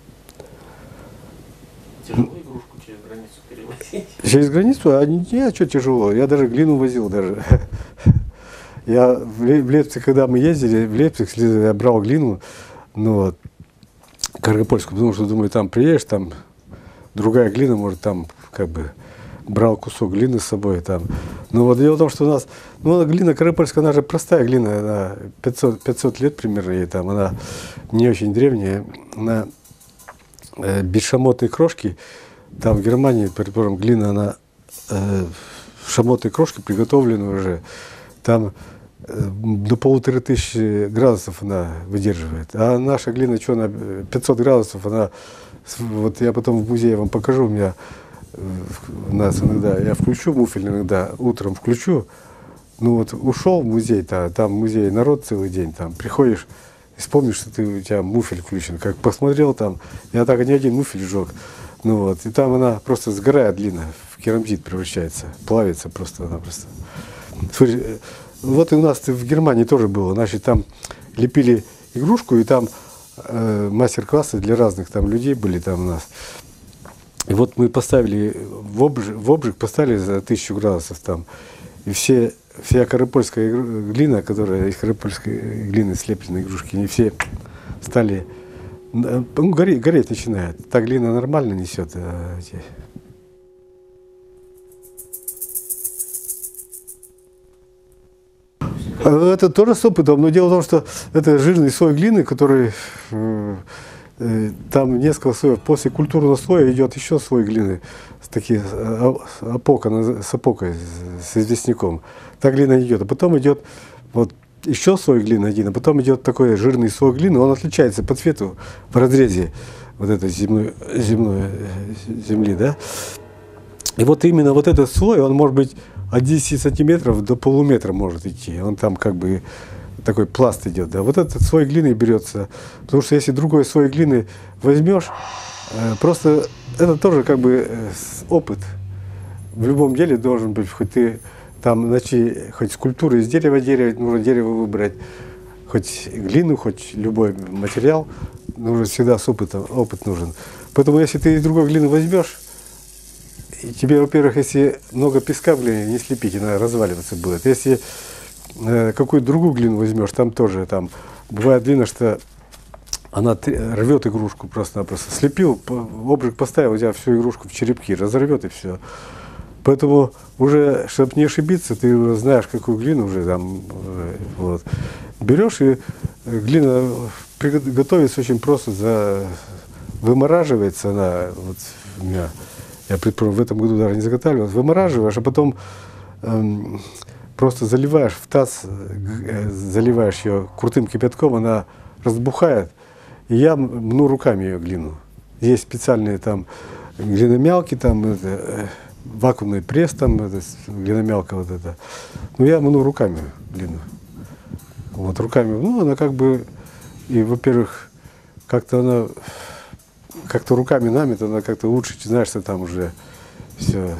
Speaker 2: Тяжело игрушку через границу перевозить?
Speaker 1: Через границу? А не, не, что тяжело. Я даже глину возил даже. Я в Лейпциг, когда мы ездили, в Лейпциг я брал глину, ну вот, Каргопольскую, потому что, думаю, там приедешь, там другая глина, может, там, как бы, брал кусок глины с собой, там. Но вот дело в том, что у нас, ну, глина Каргопольская, она же простая глина, она пятьсот, пятьсот лет примерно, ей там, она не очень древняя, она э, без шамотной крошки. Там в Германии, предположим, глина, она э, шамотной крошки приготовлена уже, там э, до полутора тысячи градусов она выдерживает. А наша глина, что она, пятьсот градусов, она, вот я потом в музее вам покажу, у меня, э, у нас иногда, я включу муфель иногда, утром включу, ну вот ушел в музей, -то, там музей народ целый день, там приходишь, и вспомнишь, что ты, у тебя муфель включен, как посмотрел там, я так ни один муфель сжег. Ну вот, и там она просто сгорает длинно, в керамзит превращается, плавится просто-напросто. Смотри, вот и у нас в Германии тоже было, значит, там лепили игрушку, и там э, мастер-классы для разных там людей были там у нас. И вот мы поставили, в обжиг, в обжиг поставили за тысячу градусов там, и все, вся каргопольская глина, которая из каргопольской глины слеплены игрушки, они все стали... Ну, гореть, гореть начинает. Та глина нормально несет. А эти... Это тоже с опытом, но дело в том, что это жирный слой глины, который э, э, там несколько слоев. После культурного слоя идет еще слой глины, с такие опока, с опокой, с известняком. Та глина идет. А потом идет вот еще слой глины один, а потом идет такой жирный слой глины, он отличается по цвету в разрезе вот этой земной, земной земли, да. И вот именно вот этот слой, он может быть от десяти сантиметров до полуметра может идти, он там как бы такой пласт идет, да. Вот этот слой глины берется, потому что если другой слой глины возьмешь, просто это тоже как бы опыт. В любом деле должен быть, хоть ты там, значит, хоть скульптуры из дерева, дерева, нужно дерево выбрать, хоть глину, хоть любой материал, нужно всегда с опытом, опыт нужен. Поэтому, если ты из другой глины возьмешь, и тебе, во-первых, если много песка в глине, не слепить, она разваливаться будет. Если э, какую-то другую глину возьмешь, там тоже, там, бывает глина, что она рвет игрушку просто-напросто. Слепил, обжиг поставил, у тебя всю игрушку в черепки, разорвет и все. Поэтому уже, чтобы не ошибиться, ты уже знаешь, какую глину уже там, вот. Берешь, и глина готовится очень просто, за, вымораживается она, вот у меня, я предположим, в этом году даже не заготавливал, вымораживаешь, а потом эм, просто заливаешь в таз, э, заливаешь ее крутым кипятком, она разбухает, и я мну руками ее глину. Есть специальные там глиномялки, там, это, э, вакуумный пресс, там, это, глиномялка вот это. Ну, я мну руками глину. Вот, руками, ну, она как бы, и, во-первых, как-то она, как-то руками намет, она как-то лучше, знаешь, что там уже все.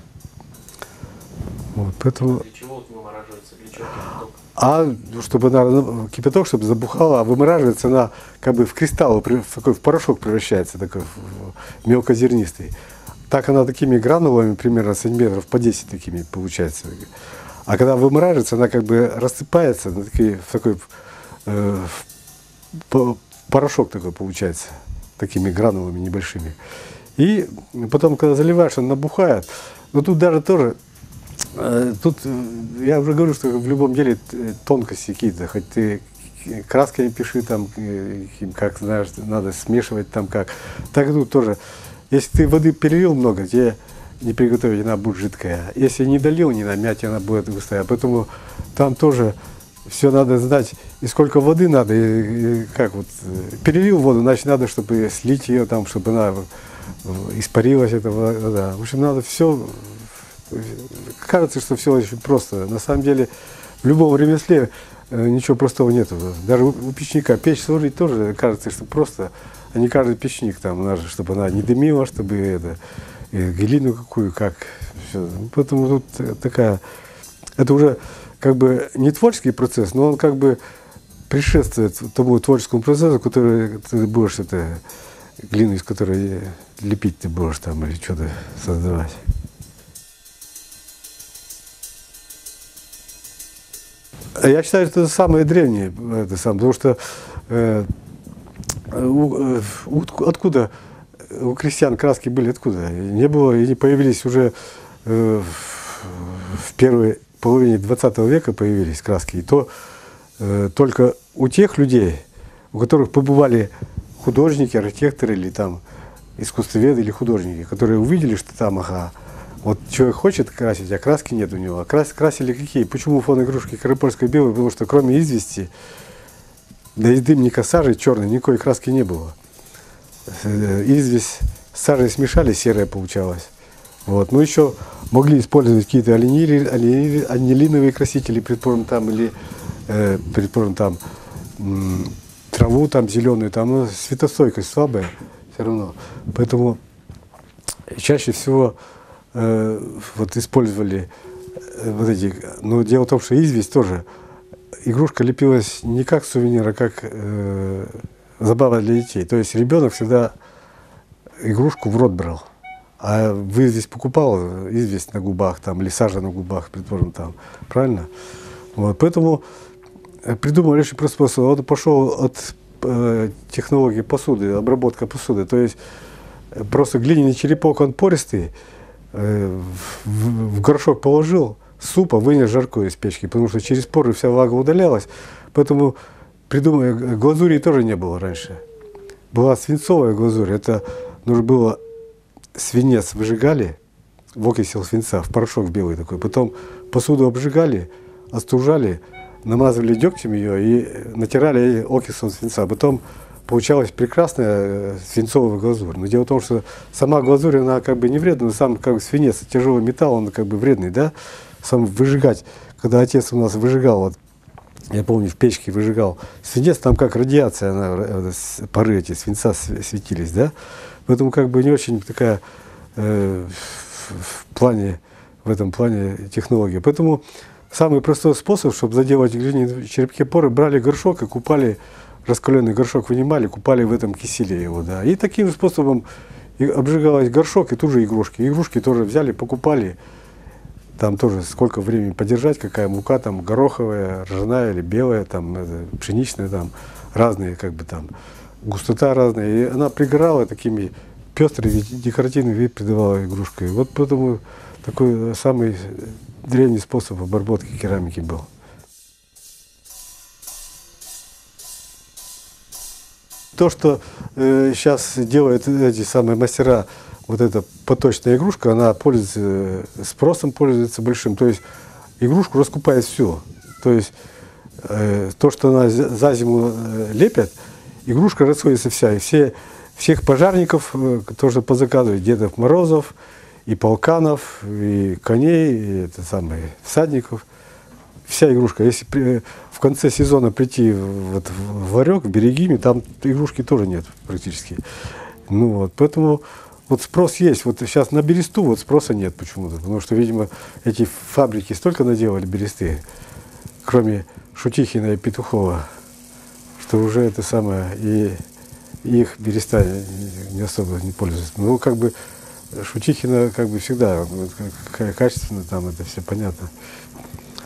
Speaker 1: Вот, поэтому...
Speaker 2: Для чего вот вымораживается, для чего кипяток?
Speaker 1: А, чтобы она, кипяток, чтобы забухала, а вымораживается она как бы в кристалл, в, такой, в порошок превращается, такой мелкозернистый. Так она такими гранулами, примерно сантиметров по десять такими получается. А когда вымораживается, она как бы рассыпается, на такие, в такой э, в порошок такой получается, такими гранулами небольшими. И потом, когда заливаешь, он набухает. Но тут даже тоже, э, тут я уже говорю, что в любом деле тонкости какие-то, хоть ты красками пиши, там, как знаешь, надо смешивать там как. Так и тут тоже. Если ты воды перелил много, тебе не приготовить, она будет жидкая. Если не долил, не намять, она будет густая. Поэтому там тоже все надо знать, и сколько воды надо, и, и как вот перелил воду, значит надо, чтобы слить ее там, чтобы она испарилась, эта вода. В общем, надо все. Кажется, что все очень просто. На самом деле, в любом ремесле ничего простого нету. Даже у печника печь сварить тоже кажется, что просто, а не каждый печник там, надо, чтобы она не дымила, чтобы это, глину какую, как. Все. Поэтому тут такая, это уже как бы не творческий процесс, но он как бы предшествует тому творческому процессу, который ты будешь, это, глину, из которой лепить ты будешь там или что-то создавать. Я считаю, что это самое древнее, это сам, потому что э, у, у, откуда у крестьян краски были, откуда? Не было и не появились уже э, в первой половине двадцатого века появились краски, и то э, только у тех людей, у которых побывали художники, архитекторы или там искусствоведы или художники, которые увидели, что там, ага, вот человек хочет красить, а краски нет у него. А крас, красили какие? Почему фон игрушки Карапольской белой? Потому что кроме извести, да и дымника сажи черной, никакой краски не было. Известь с сажей смешали, серая получалась. Вот. Ну еще могли использовать какие-то анилиновые красители, предположим, там, или э, предположим, там, м, траву там зеленую, там, ну, светостойкость слабая все равно. Поэтому чаще всего э, вот использовали э, вот эти. Но дело в том, что известь тоже, игрушка лепилась не как сувенир, а как э, забава для детей. То есть ребенок всегда игрушку в рот брал. А вы здесь покупал известь на губах там, или сажа на губах, предположим, там. Правильно? Вот. Поэтому придумали очень простой способ. Он пошел от э, технологии посуды, обработка посуды. То есть просто глиняный черепок, он пористый, э, в, в горшок положил супа, вынес жаркое из печки, потому что через поры вся влага удалялась. Поэтому придумали, глазури тоже не было раньше. Была свинцовая глазурь. Это нужно было свинец выжигали в окиси свинца, в порошок белый такой. Потом посуду обжигали, остужали, намазывали дегтем ее и натирали окисом свинца. Потом получалась прекрасная свинцовая глазурь. Но дело в том, что сама глазурь, она как бы не вредна, но сам как бы свинец, тяжелый металл, он как бы вредный, да? Сам выжигать. Когда отец у нас выжигал, вот, я помню, в печке выжигал свинец, там как радиация, она, пары эти свинца светились, да? Поэтому как бы не очень такая э, в плане, в этом плане технология. Поэтому самый простой способ, чтобы заделать глиняные черепки поры, брали горшок и купали, раскаленный горшок вынимали, купали в этом киселе его, да. И таким же способом обжигалась горшок и тут же игрушки. Игрушки тоже взяли, покупали. Там тоже сколько времени подержать, какая мука, там гороховая, ржаная или белая, там это, пшеничная, там разные как бы там. Густота разная, и она пригорала такими пестрыми, декоративный вид придавала игрушкой. Вот поэтому такой самый древний способ обработки керамики был. То, что э, сейчас делают эти самые мастера, вот эта поточная игрушка, она пользуется спросом, пользуется большим. То есть игрушку раскупает все. То есть э, то, что она за зиму э, лепят, игрушка расходится вся, и все, всех пожарников тоже по заказу, и Дедов Морозов, и полканов, и коней, и это самое, всадников. Вся игрушка. Если при, в конце сезона прийти вот в ларек, в Берегиме, там игрушки тоже нет практически. Ну вот, поэтому вот спрос есть. Вот сейчас на бересту вот спроса нет почему-то, потому что, видимо, эти фабрики столько наделали бересты, кроме Шутихина и Петухова, что уже это самое, и, и их береста не, не особо не пользуются. Ну, как бы, Шутихина, как бы, всегда, вот, качественно там, это все понятно.
Speaker 2: А игрушка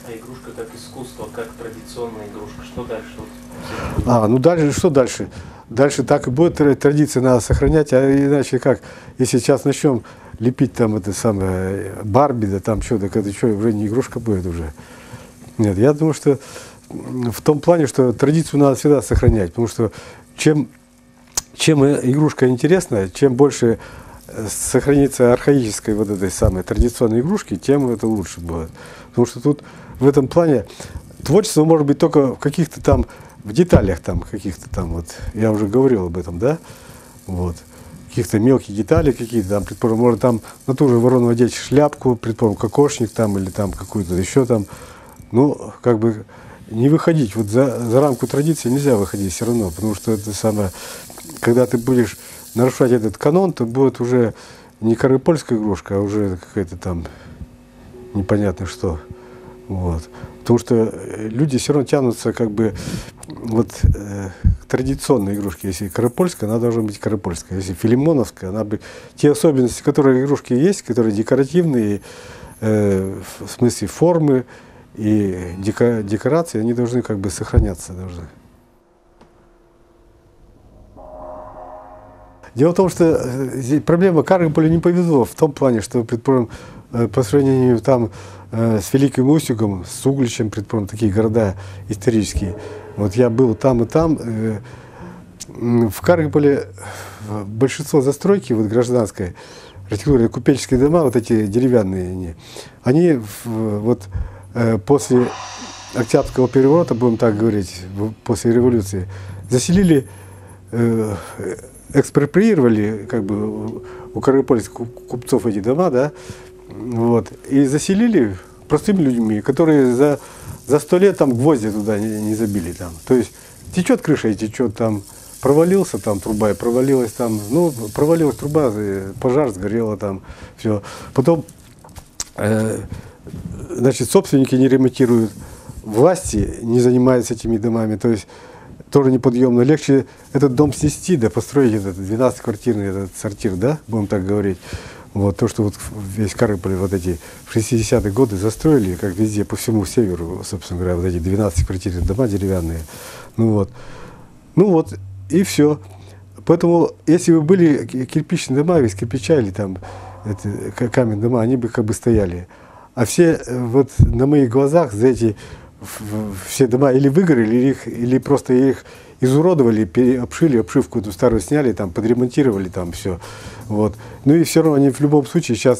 Speaker 2: игрушка как искусство, как традиционная игрушка? Что дальше? Вот,
Speaker 1: а, ну дальше, что дальше? Дальше так и будет, традиции надо сохранять, а иначе как? Если сейчас начнем лепить там это самое Барби, да там что, так это что, уже не игрушка будет уже. Нет, я думаю, что в том плане, что традицию надо всегда сохранять, потому что чем, чем игрушка интересна, чем больше сохранится архаической вот этой самой традиционной игрушки, тем это лучше будет. Потому что тут в этом плане творчество может быть только в каких-то там, в деталях там, каких-то там, вот, я уже говорил об этом, да, вот, каких-то мелких деталей какие-то, там, предположим, можно там на ту же ворону одеть шляпку, предположим, кокошник там, или там какую-то еще там, ну, как бы не выходить, вот за, за рамку традиции нельзя выходить все равно, потому что это самое, когда ты будешь нарушать этот канон, то будет уже не корыпольская игрушка, а уже какая-то там непонятно что. Вот. Потому что люди все равно тянутся как бы вот, э, к традиционной игрушке. Если корыпольская, она должна быть корыпольская. Если филимоновская, она бы... Те особенности, которые игрушки есть, которые декоративные, э, в смысле формы и дека, декорации, они должны как бы сохраняться. Должны. Дело в том, что здесь проблема Каргополю не повезло в том плане, что, предположим, по сравнению там с Великим Устюгом, с Угличем, предположим, такие города исторические. Вот я был там и там. В Каргополе большинство застройки вот, гражданской, архитектуры, купеческие дома, вот эти деревянные, они, они вот после Октябрьского переворота, будем так говорить, после революции, заселили, экспроприировали как бы у каргопольских купцов эти дома, да, вот, и заселили простыми людьми, которые за, за сто лет там гвозди туда не, не забили там. То есть течет крыша и течет там, провалился там труба и провалилась там, ну, провалилась труба, пожар, сгорело там, все. Потом, э, значит, собственники не ремонтируют, власти не занимаются этими домами, то есть тоже неподъемно. Легче этот дом снести, да построить этот двенадцатиквартирный этот сортир, да, будем так говорить. Вот то, что вот весь Каргополь вот эти в шестидесятые годы застроили, как везде, по всему северу, собственно говоря, вот эти двенадцатиквартирные дома деревянные. Ну вот. Ну вот, и все. Поэтому, если бы были кирпичные дома, из кирпича или там это, каменные дома, они бы как бы стояли. А все вот на моих глазах за эти все дома или выгорели, или, их, или просто их изуродовали, переобшили, обшивку эту старую сняли, там, подремонтировали, там все. Вот. Ну и все равно они в любом случае сейчас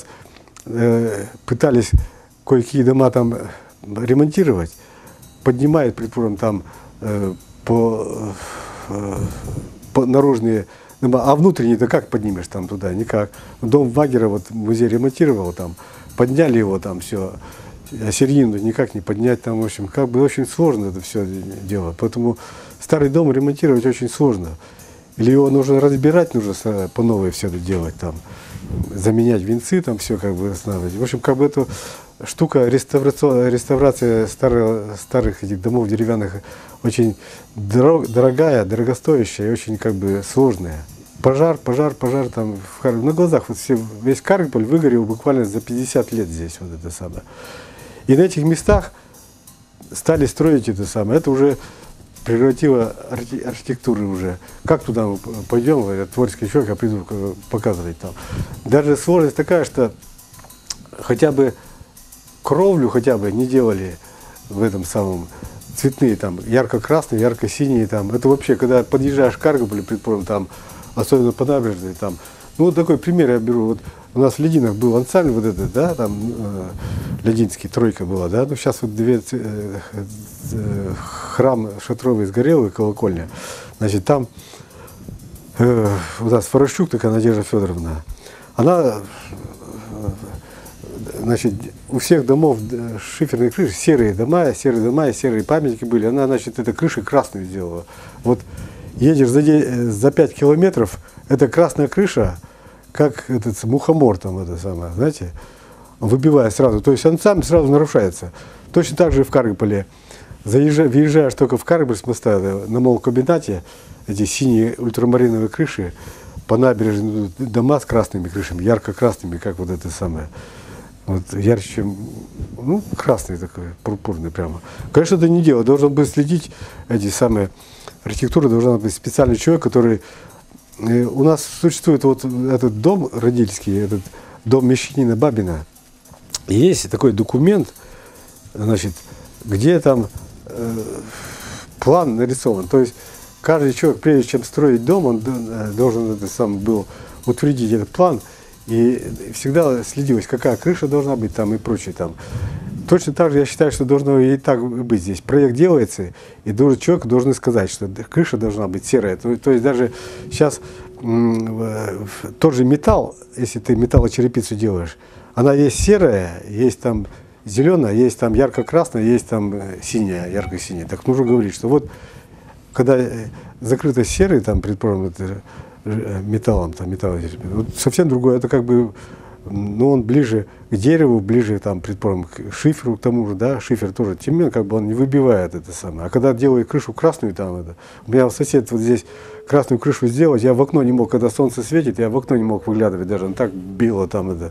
Speaker 1: э, пытались кое-какие дома там ремонтировать, поднимают, предположим, там э, по, э, по наружные дома, а внутренние-то как поднимешь там туда? Никак. Дом Вагера, вот музей ремонтировал, там, подняли его, там все. А середину никак не поднять, там, в общем, как бы очень сложно это все дело. Поэтому старый дом ремонтировать очень сложно. Или его нужно разбирать, нужно по новой все это делать, там, заменять венцы, там все как бы останавливать. В общем, как бы эта штука, реставрация, реставрация старых, старых этих домов деревянных очень дорог, дорогая, дорогостоящая и очень как бы сложная. Пожар, пожар, пожар там в Кар... на глазах вот все, весь Каргополь выгорел буквально за пятьдесят лет здесь, вот это самое. И на этих местах стали строить это самое. Это уже превратило архи... архитектуру уже. Как туда мы пойдем, я творческий человек, я приду показывать там. Даже сложность такая, что хотя бы кровлю хотя бы не делали в этом самом цветные, там, ярко-красные, ярко-синие, там. Это вообще, когда подъезжаешь к Каргополю, предположим, там, особенно по набережной, там, ну, вот такой пример я беру, вот у нас в Лединах был ансамбль вот этот, да, там, э, Лединский, тройка была, да, ну, сейчас вот две, э, э, храм шатровый сгорел и колокольня, значит, там э, у нас Форощук, такая Надежда Федоровна, она, э, значит, у всех домов шиферные крыши, серые дома, серые дома и серые памятники были, она, значит, это крыши красную сделала, вот. Едешь за, за пять километров, это красная крыша, как этот мухомор там, это самое, знаете, выбивая сразу. То есть ансамбль сразу нарушается. Точно так же и в Каргополе. Заезжаешь, въезжаешь только в Каргополь с моста, на молкомбинате, эти синие ультрамариновые крыши, по набережной дома с красными крышами, ярко-красными, как вот это самое. Вот ярче, чем, ну, красный такой, пурпурный прямо. Конечно, это не дело. Должен быть следить, эти самые архитектуры, должен быть специальный человек, который... У нас существует вот этот дом родительский, этот дом мещанина Бабина. И есть такой документ, значит, где там э, план нарисован. То есть каждый человек, прежде чем строить дом, он должен это сам был утвердить этот план. И всегда следилось, какая крыша должна быть там и прочее там. Точно так же я считаю, что должно и так быть здесь. Проект делается, и должен, человек должен сказать, что крыша должна быть серая. То, то есть даже сейчас м, тот же металл, если ты металлочерепицу делаешь, она есть серая, есть там зеленая, есть там ярко-красная, есть там синяя, ярко-синяя. Так нужно говорить, что вот когда закрыто серый, там, предположим, это металлом, там, металл, вот совсем другое, это как бы, ну, он ближе к дереву, ближе, там, предположим, к шиферу, к тому же, да, шифер тоже темен, как бы он не выбивает это самое. А когда делаю крышу красную, там, это, у меня сосед вот здесь красную крышу сделать, я в окно не мог, когда солнце светит, я в окно не мог выглядывать даже, он так било там, это,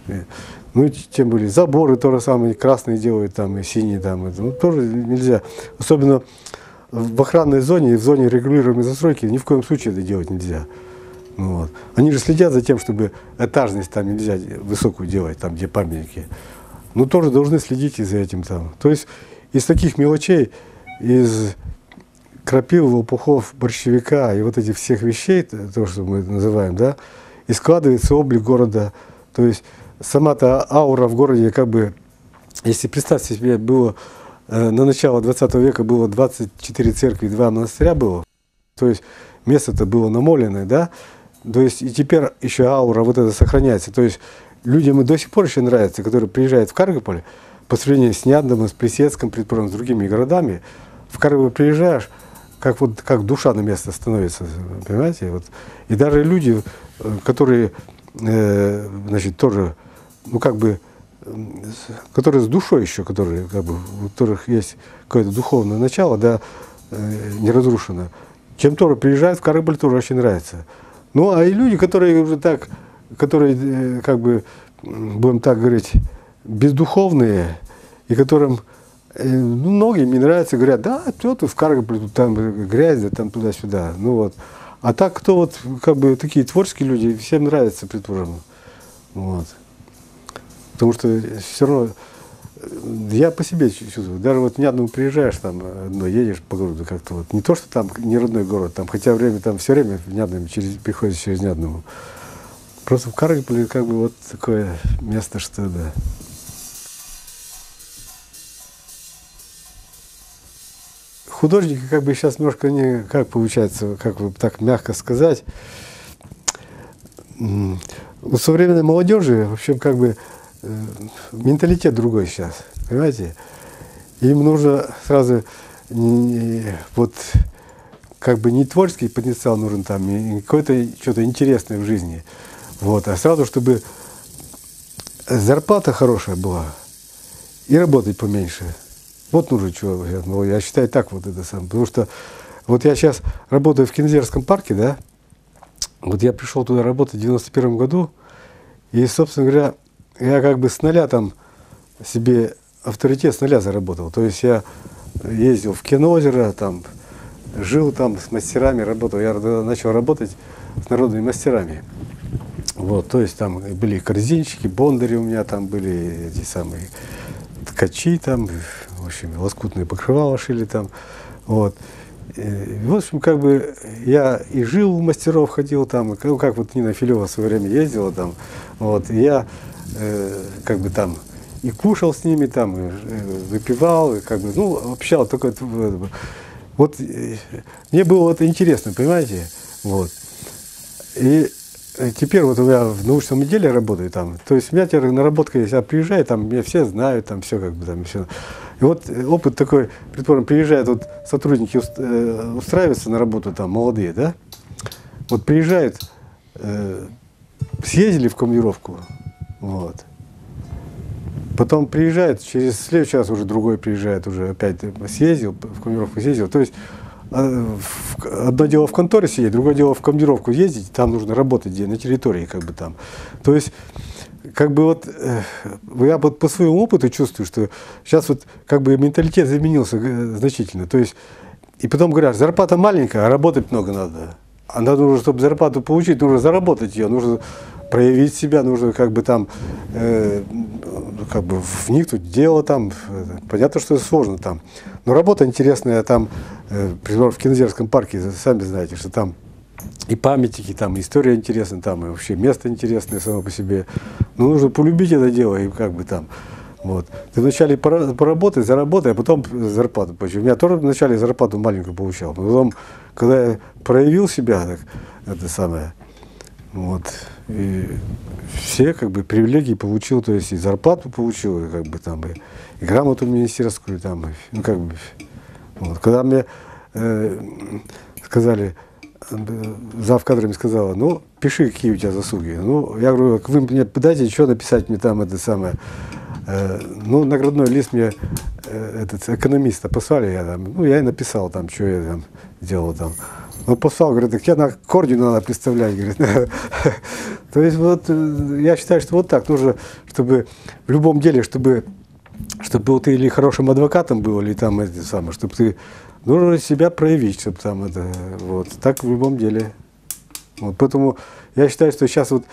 Speaker 1: ну, и тем более, заборы то же самое, красные делают, там, и синие, там, это, ну, тоже нельзя, особенно в охранной зоне и в зоне регулируемой застройки ни в коем случае это делать нельзя. Ну, вот. Они же следят за тем, чтобы этажность там нельзя высокую делать, там где памятники. Ну тоже должны следить и за этим там. То есть из таких мелочей, из крапивы, лопухов, борщевика и вот этих всех вещей, то, что мы называем, да, и складывается облик города. То есть сама-то аура в городе, как бы, если представьте себе, было на начало двадцатого века было двадцать четыре церкви и два монастыря было. То есть место-то было намоленное, да. То есть и теперь еще аура вот это сохраняется. То есть людям и до сих пор еще нравится, которые приезжают в Каргополь, по сравнению с Нядным, с Плесецком, предположим, с другими городами. В Каргополь приезжаешь, как вот как душа на место становится, понимаете? Вот. И даже люди, которые, э, значит, тоже, ну как бы, которые с душой еще, которые, как бы, у которых есть какое-то духовное начало, да, э, не разрушено. Чем тоже приезжают в Каргополь, тоже очень нравится. Ну, а и люди, которые уже так, которые, э, как бы, будем так говорить, бездуховные, и которым, э, ну, многим не нравится, говорят, да, кто тут в Каргополе, тут там грязь, да, там туда-сюда, ну вот. А так, кто вот, как бы, такие творческие люди, всем нравится, предположим, вот. Потому что все равно, я по себе чувствую, даже вот в Нядному приезжаешь, там, ну, едешь по городу как-то вот, не то, что там не родной город, там, хотя время там все время в Нядном, через, приходится через Нядному. Просто в Каргополе как бы вот такое место, что, да. Художники, как бы сейчас немножко не, как получается, как бы так мягко сказать, у современной молодежи, в общем, как бы, менталитет другой сейчас, понимаете? Им нужно сразу не, вот как бы не творческий потенциал нужен там, не какое-то что-то интересное в жизни, вот, а сразу, чтобы зарплата хорошая была и работать поменьше. Вот нужно чего, ну, я считаю так вот это сам, потому что вот я сейчас работаю в Кинзерском парке, да, вот я пришел туда работать в девяносто первом году, и, собственно говоря, я как бы с нуля там себе авторитет с нуля заработал. То есть я ездил в Кинозеро, там, жил там с мастерами, работал. Я начал работать с народными мастерами. Вот, то есть там были корзинщики, бондари у меня там были, эти самые ткачи там, в общем, лоскутные покрывала шили там. Вот. И, в общем, как бы я и жил у мастеров, ходил там, ну, как вот Нина Филева в свое время ездила там. Вот, и я э, как бы там и кушал с ними, там, и, э, выпивал, и как бы, ну, общал, только вот э, мне было вот интересно, понимаете, вот. И теперь вот я в научном отделе работаю там, то есть у меня теперь наработка есть, я приезжаю, там меня все знают, там все как бы там все. И вот опыт такой, предположим, приезжают вот сотрудники устраиваются на работу там молодые, да, вот приезжают, э, съездили в командировку, вот. Потом приезжает, через следующий раз уже другой приезжает, уже опять съездил, в командировку съездил. То есть одно дело в конторе сидеть, другое дело в командировку ездить, там нужно работать где, на территории, как бы там. То есть, как бы вот, я вот по своему опыту чувствую, что сейчас вот как бы менталитет изменился значительно. То есть, и потом говорят, зарплата маленькая, а работать много надо. А надо, нужно, чтобы зарплату получить, нужно заработать ее, нужно проявить себя, нужно как бы там, э, как бы вникнуть в дело там. Понятно, что это сложно там. Но работа интересная там, э, например, в Кинозерском парке, сами знаете, что там и памятники, там, и история интересная, там, и вообще место интересное само по себе. Но нужно полюбить это дело и как бы там. Вот. Ты вначале поработай, заработай, а потом зарплату получишь. У меня тоже вначале зарплату маленькую получал. Но потом, когда я проявил себя, так, это самое, вот, и все как бы привилегии получил, то есть и зарплату получил, и как бы там, и, и грамоту министерскую, там, и, ну как бы. Вот. Когда мне э, сказали, зав кадрами сказала, ну, пиши, какие у тебя заслуги. Ну, я говорю, вы мне дайте, что написать мне там, это самое. Э, ну, наградной лист мне э, этот, экономиста послали, я там, ну, я и написал там, что я там делал там. Он послал, говорит, так я на к ордену надо представлять, говорит. То есть вот я считаю, что вот так нужно, чтобы в любом деле, чтобы, чтобы ты или хорошим адвокатом был, или там это самое, чтобы ты нужно себя проявить, чтобы там это, вот, так в любом деле. Вот, поэтому я считаю, что сейчас вот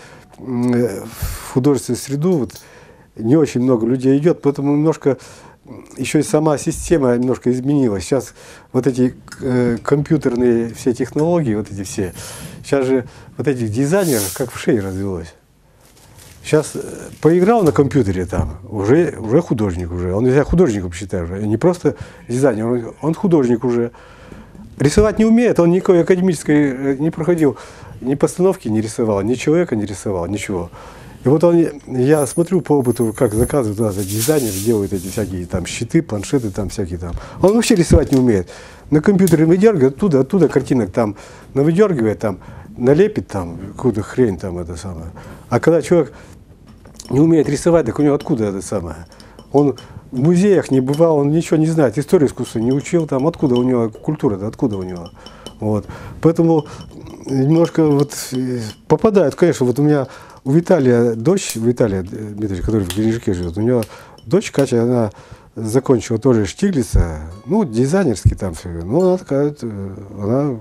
Speaker 1: в художественную среду вот не очень много людей идет, поэтому немножко еще и сама система немножко изменилась. Сейчас вот эти э, компьютерные все технологии, вот эти все, сейчас же вот этих дизайнеров как в шее развелось. Сейчас поиграл на компьютере там, уже, уже художник уже. Он себя художником считает уже, не просто дизайнер, он, он художник уже. Рисовать не умеет, он никакой академической не проходил, ни постановки не рисовал, ни человека не рисовал, ничего. И вот он, я смотрю по опыту, как заказывают у нас дизайнеры, делают эти всякие там щиты, планшеты там всякие там. Он вообще рисовать не умеет. На компьютере выдергивает, оттуда, оттуда картинок там навыдергивает, там, налепит там какую-то хрень там это самое. А когда человек не умеет рисовать, так у него откуда это самое? Он в музеях не бывал, он ничего не знает, историю искусства не учил, там откуда у него культура-то, откуда у него. Вот. Поэтому немножко вот попадает, конечно, вот у меня у Виталия дочь, Виталия Дмитриевича, который в Геленджике живет, у него дочь Катя, она закончила тоже Штиглица, ну, дизайнерский там все, ну, она такая, она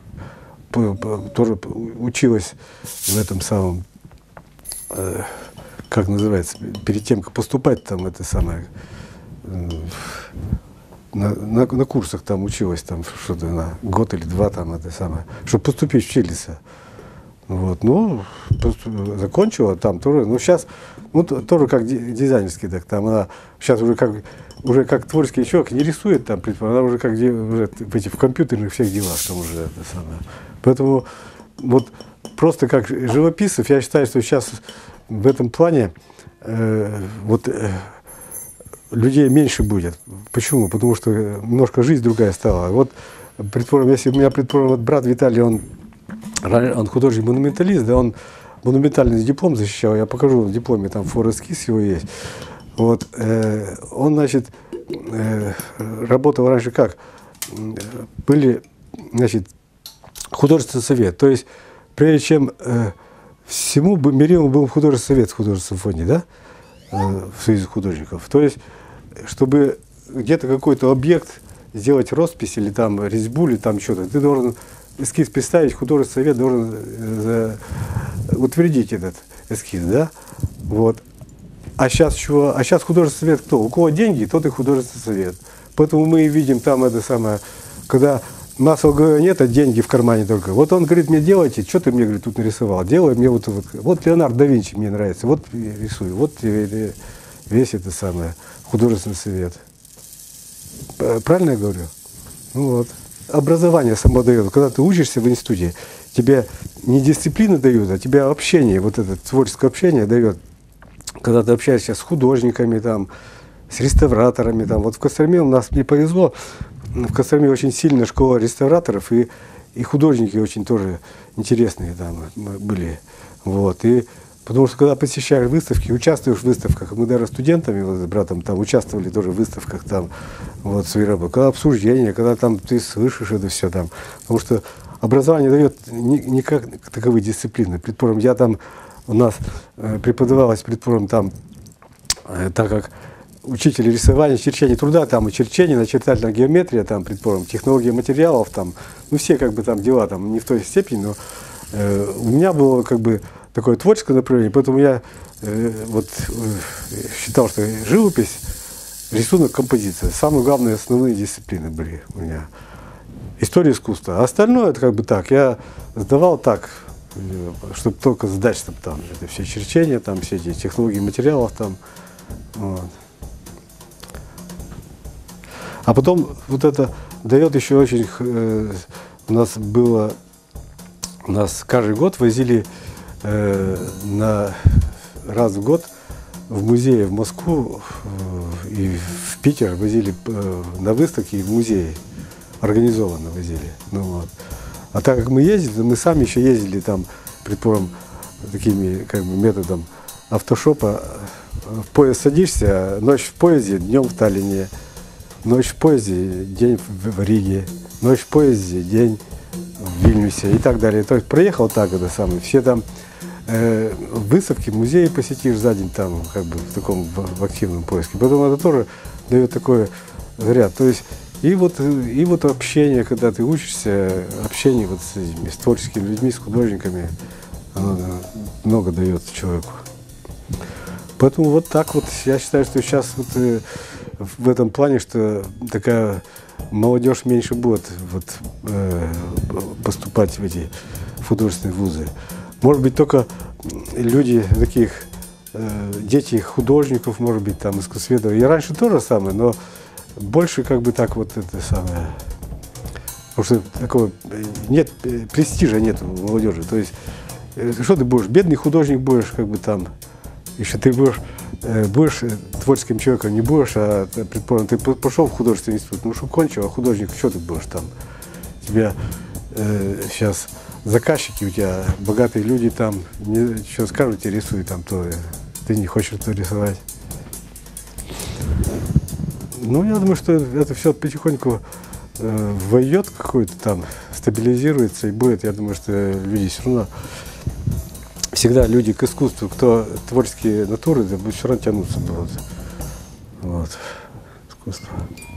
Speaker 1: тоже училась в этом самом, как называется, перед тем, как поступать там, это самое, на, на, на курсах там училась, там что-то на год или два там, это самое, чтобы поступить в Штиглица. Вот, ну, закончила там тоже, ну, сейчас, ну, тоже как дизайнерский, так, там она сейчас уже как, уже как творческий человек не рисует там, она уже как уже в, эти, в компьютерных всех делах там уже это самое. Поэтому вот просто как живописцев, я считаю, что сейчас в этом плане э, вот э, людей меньше будет. Почему? Потому что немножко жизнь другая стала. Вот, предположим, если у меня, предположим, вот брат Виталий, он Он художник-монументалист, да, он монументальный диплом защищал, я покажу в дипломе, там фор-эскиз его есть. Вот, э, он, значит, э, работал раньше как? Были, значит, художественный совет, то есть, прежде чем э, всему миру был художественный совет в художественном фонде, да, э, в Союзе художников, то есть, чтобы где-то какой-то объект сделать роспись или там резьбу, или там что-то, ты должен эскиз представить, художественный совет должен э, утвердить этот эскиз, да, вот. А сейчас чего? А сейчас художественный совет кто? У кого деньги, тот и художественный совет. Поэтому мы видим там это самое, когда массового нет, а деньги в кармане только. Вот он говорит, мне делайте, что ты мне, говорит, тут нарисовал? Делай мне вот, вот, вот Леонардо да Винчи мне нравится, вот рисую, вот весь это самое, художественный совет. Правильно я говорю? Ну вот. Образование само дает. Когда ты учишься в институте, тебе не дисциплина дают, а тебе общение, вот это творческое общение дает. Когда ты общаешься с художниками, там, с реставраторами. Там. Вот в Костроме у нас не повезло. В Костроме очень сильная школа реставраторов, и, и художники очень тоже интересные там были. Вот. И Потому что когда посещаешь выставки, участвуешь в выставках, мы даже студентами вот, с братом там участвовали тоже в выставках, там, вот, свои работы, когда обсуждение, когда там ты слышишь это все там, потому что образование дает не, не как таковые дисциплины. Предположим, я там, у нас э, преподавалось, предположим, там, э, так как учитель рисования, черчения труда, там и черчение, начертательная геометрия, там, предположим, технология материалов, там, ну, все как бы там дела, там, не в той степени, но э, у меня было как бы такое творческое направление, поэтому я э, вот э, считал, что живопись, рисунок, композиция, самые главные основные дисциплины были у меня. История искусства. А остальное это как бы так, я сдавал так, э, чтобы только сдать, чтобы там это все черчения, там все эти технологии материалов там. Вот. А потом вот это дает еще очень, э, у нас было, у нас каждый год возили э, на раз в год в музее в Москву э, и в Питер возили э, на выставки и в музеи, организованно возили. Ну, вот. А так как мы ездили, мы сами еще ездили там, предположим, такими как бы методом автошопа, в поезд садишься, ночь в поезде, днем в Таллине. Ночь в поезде, день в Риге, ночь в поезде, день в Вильнюсе и так далее. То есть проехал так это самое, все там э, выставки, музеи посетишь за день там, как бы в таком в, в активном поиске. Потом это тоже дает такой заряд. То есть и вот, и вот общение, когда ты учишься, общение вот с этими, с творческими людьми, с художниками, оно много дает человеку. Поэтому вот так вот, я считаю, что сейчас вот э, в этом плане, что такая молодежь меньше будет вот, э, поступать в эти художественные вузы. Может быть, только люди таких, э, дети художников, может быть, там, искусствоведов. И раньше тоже самое, но больше как бы так вот это самое. Потому что такого нет, престижа нет у молодежи. То есть, э, что ты будешь, бедный художник будешь, как бы там. Если ты будешь, э, будешь творческим человеком, не будешь, а, предположим, ты пошел в художественный институт, ну что кончил, а художник, что ты будешь там? Тебя э, сейчас заказчики, у тебя богатые люди там, не, что скажут, тебе рисуй там, то э, ты не хочешь то рисовать. Ну, я думаю, что это все потихоньку э, войдет какой-то там, стабилизируется и будет, я думаю, что люди все равно... Всегда люди к искусству, кто творческие натуры, все равно тянуться будут. Вот. Искусство.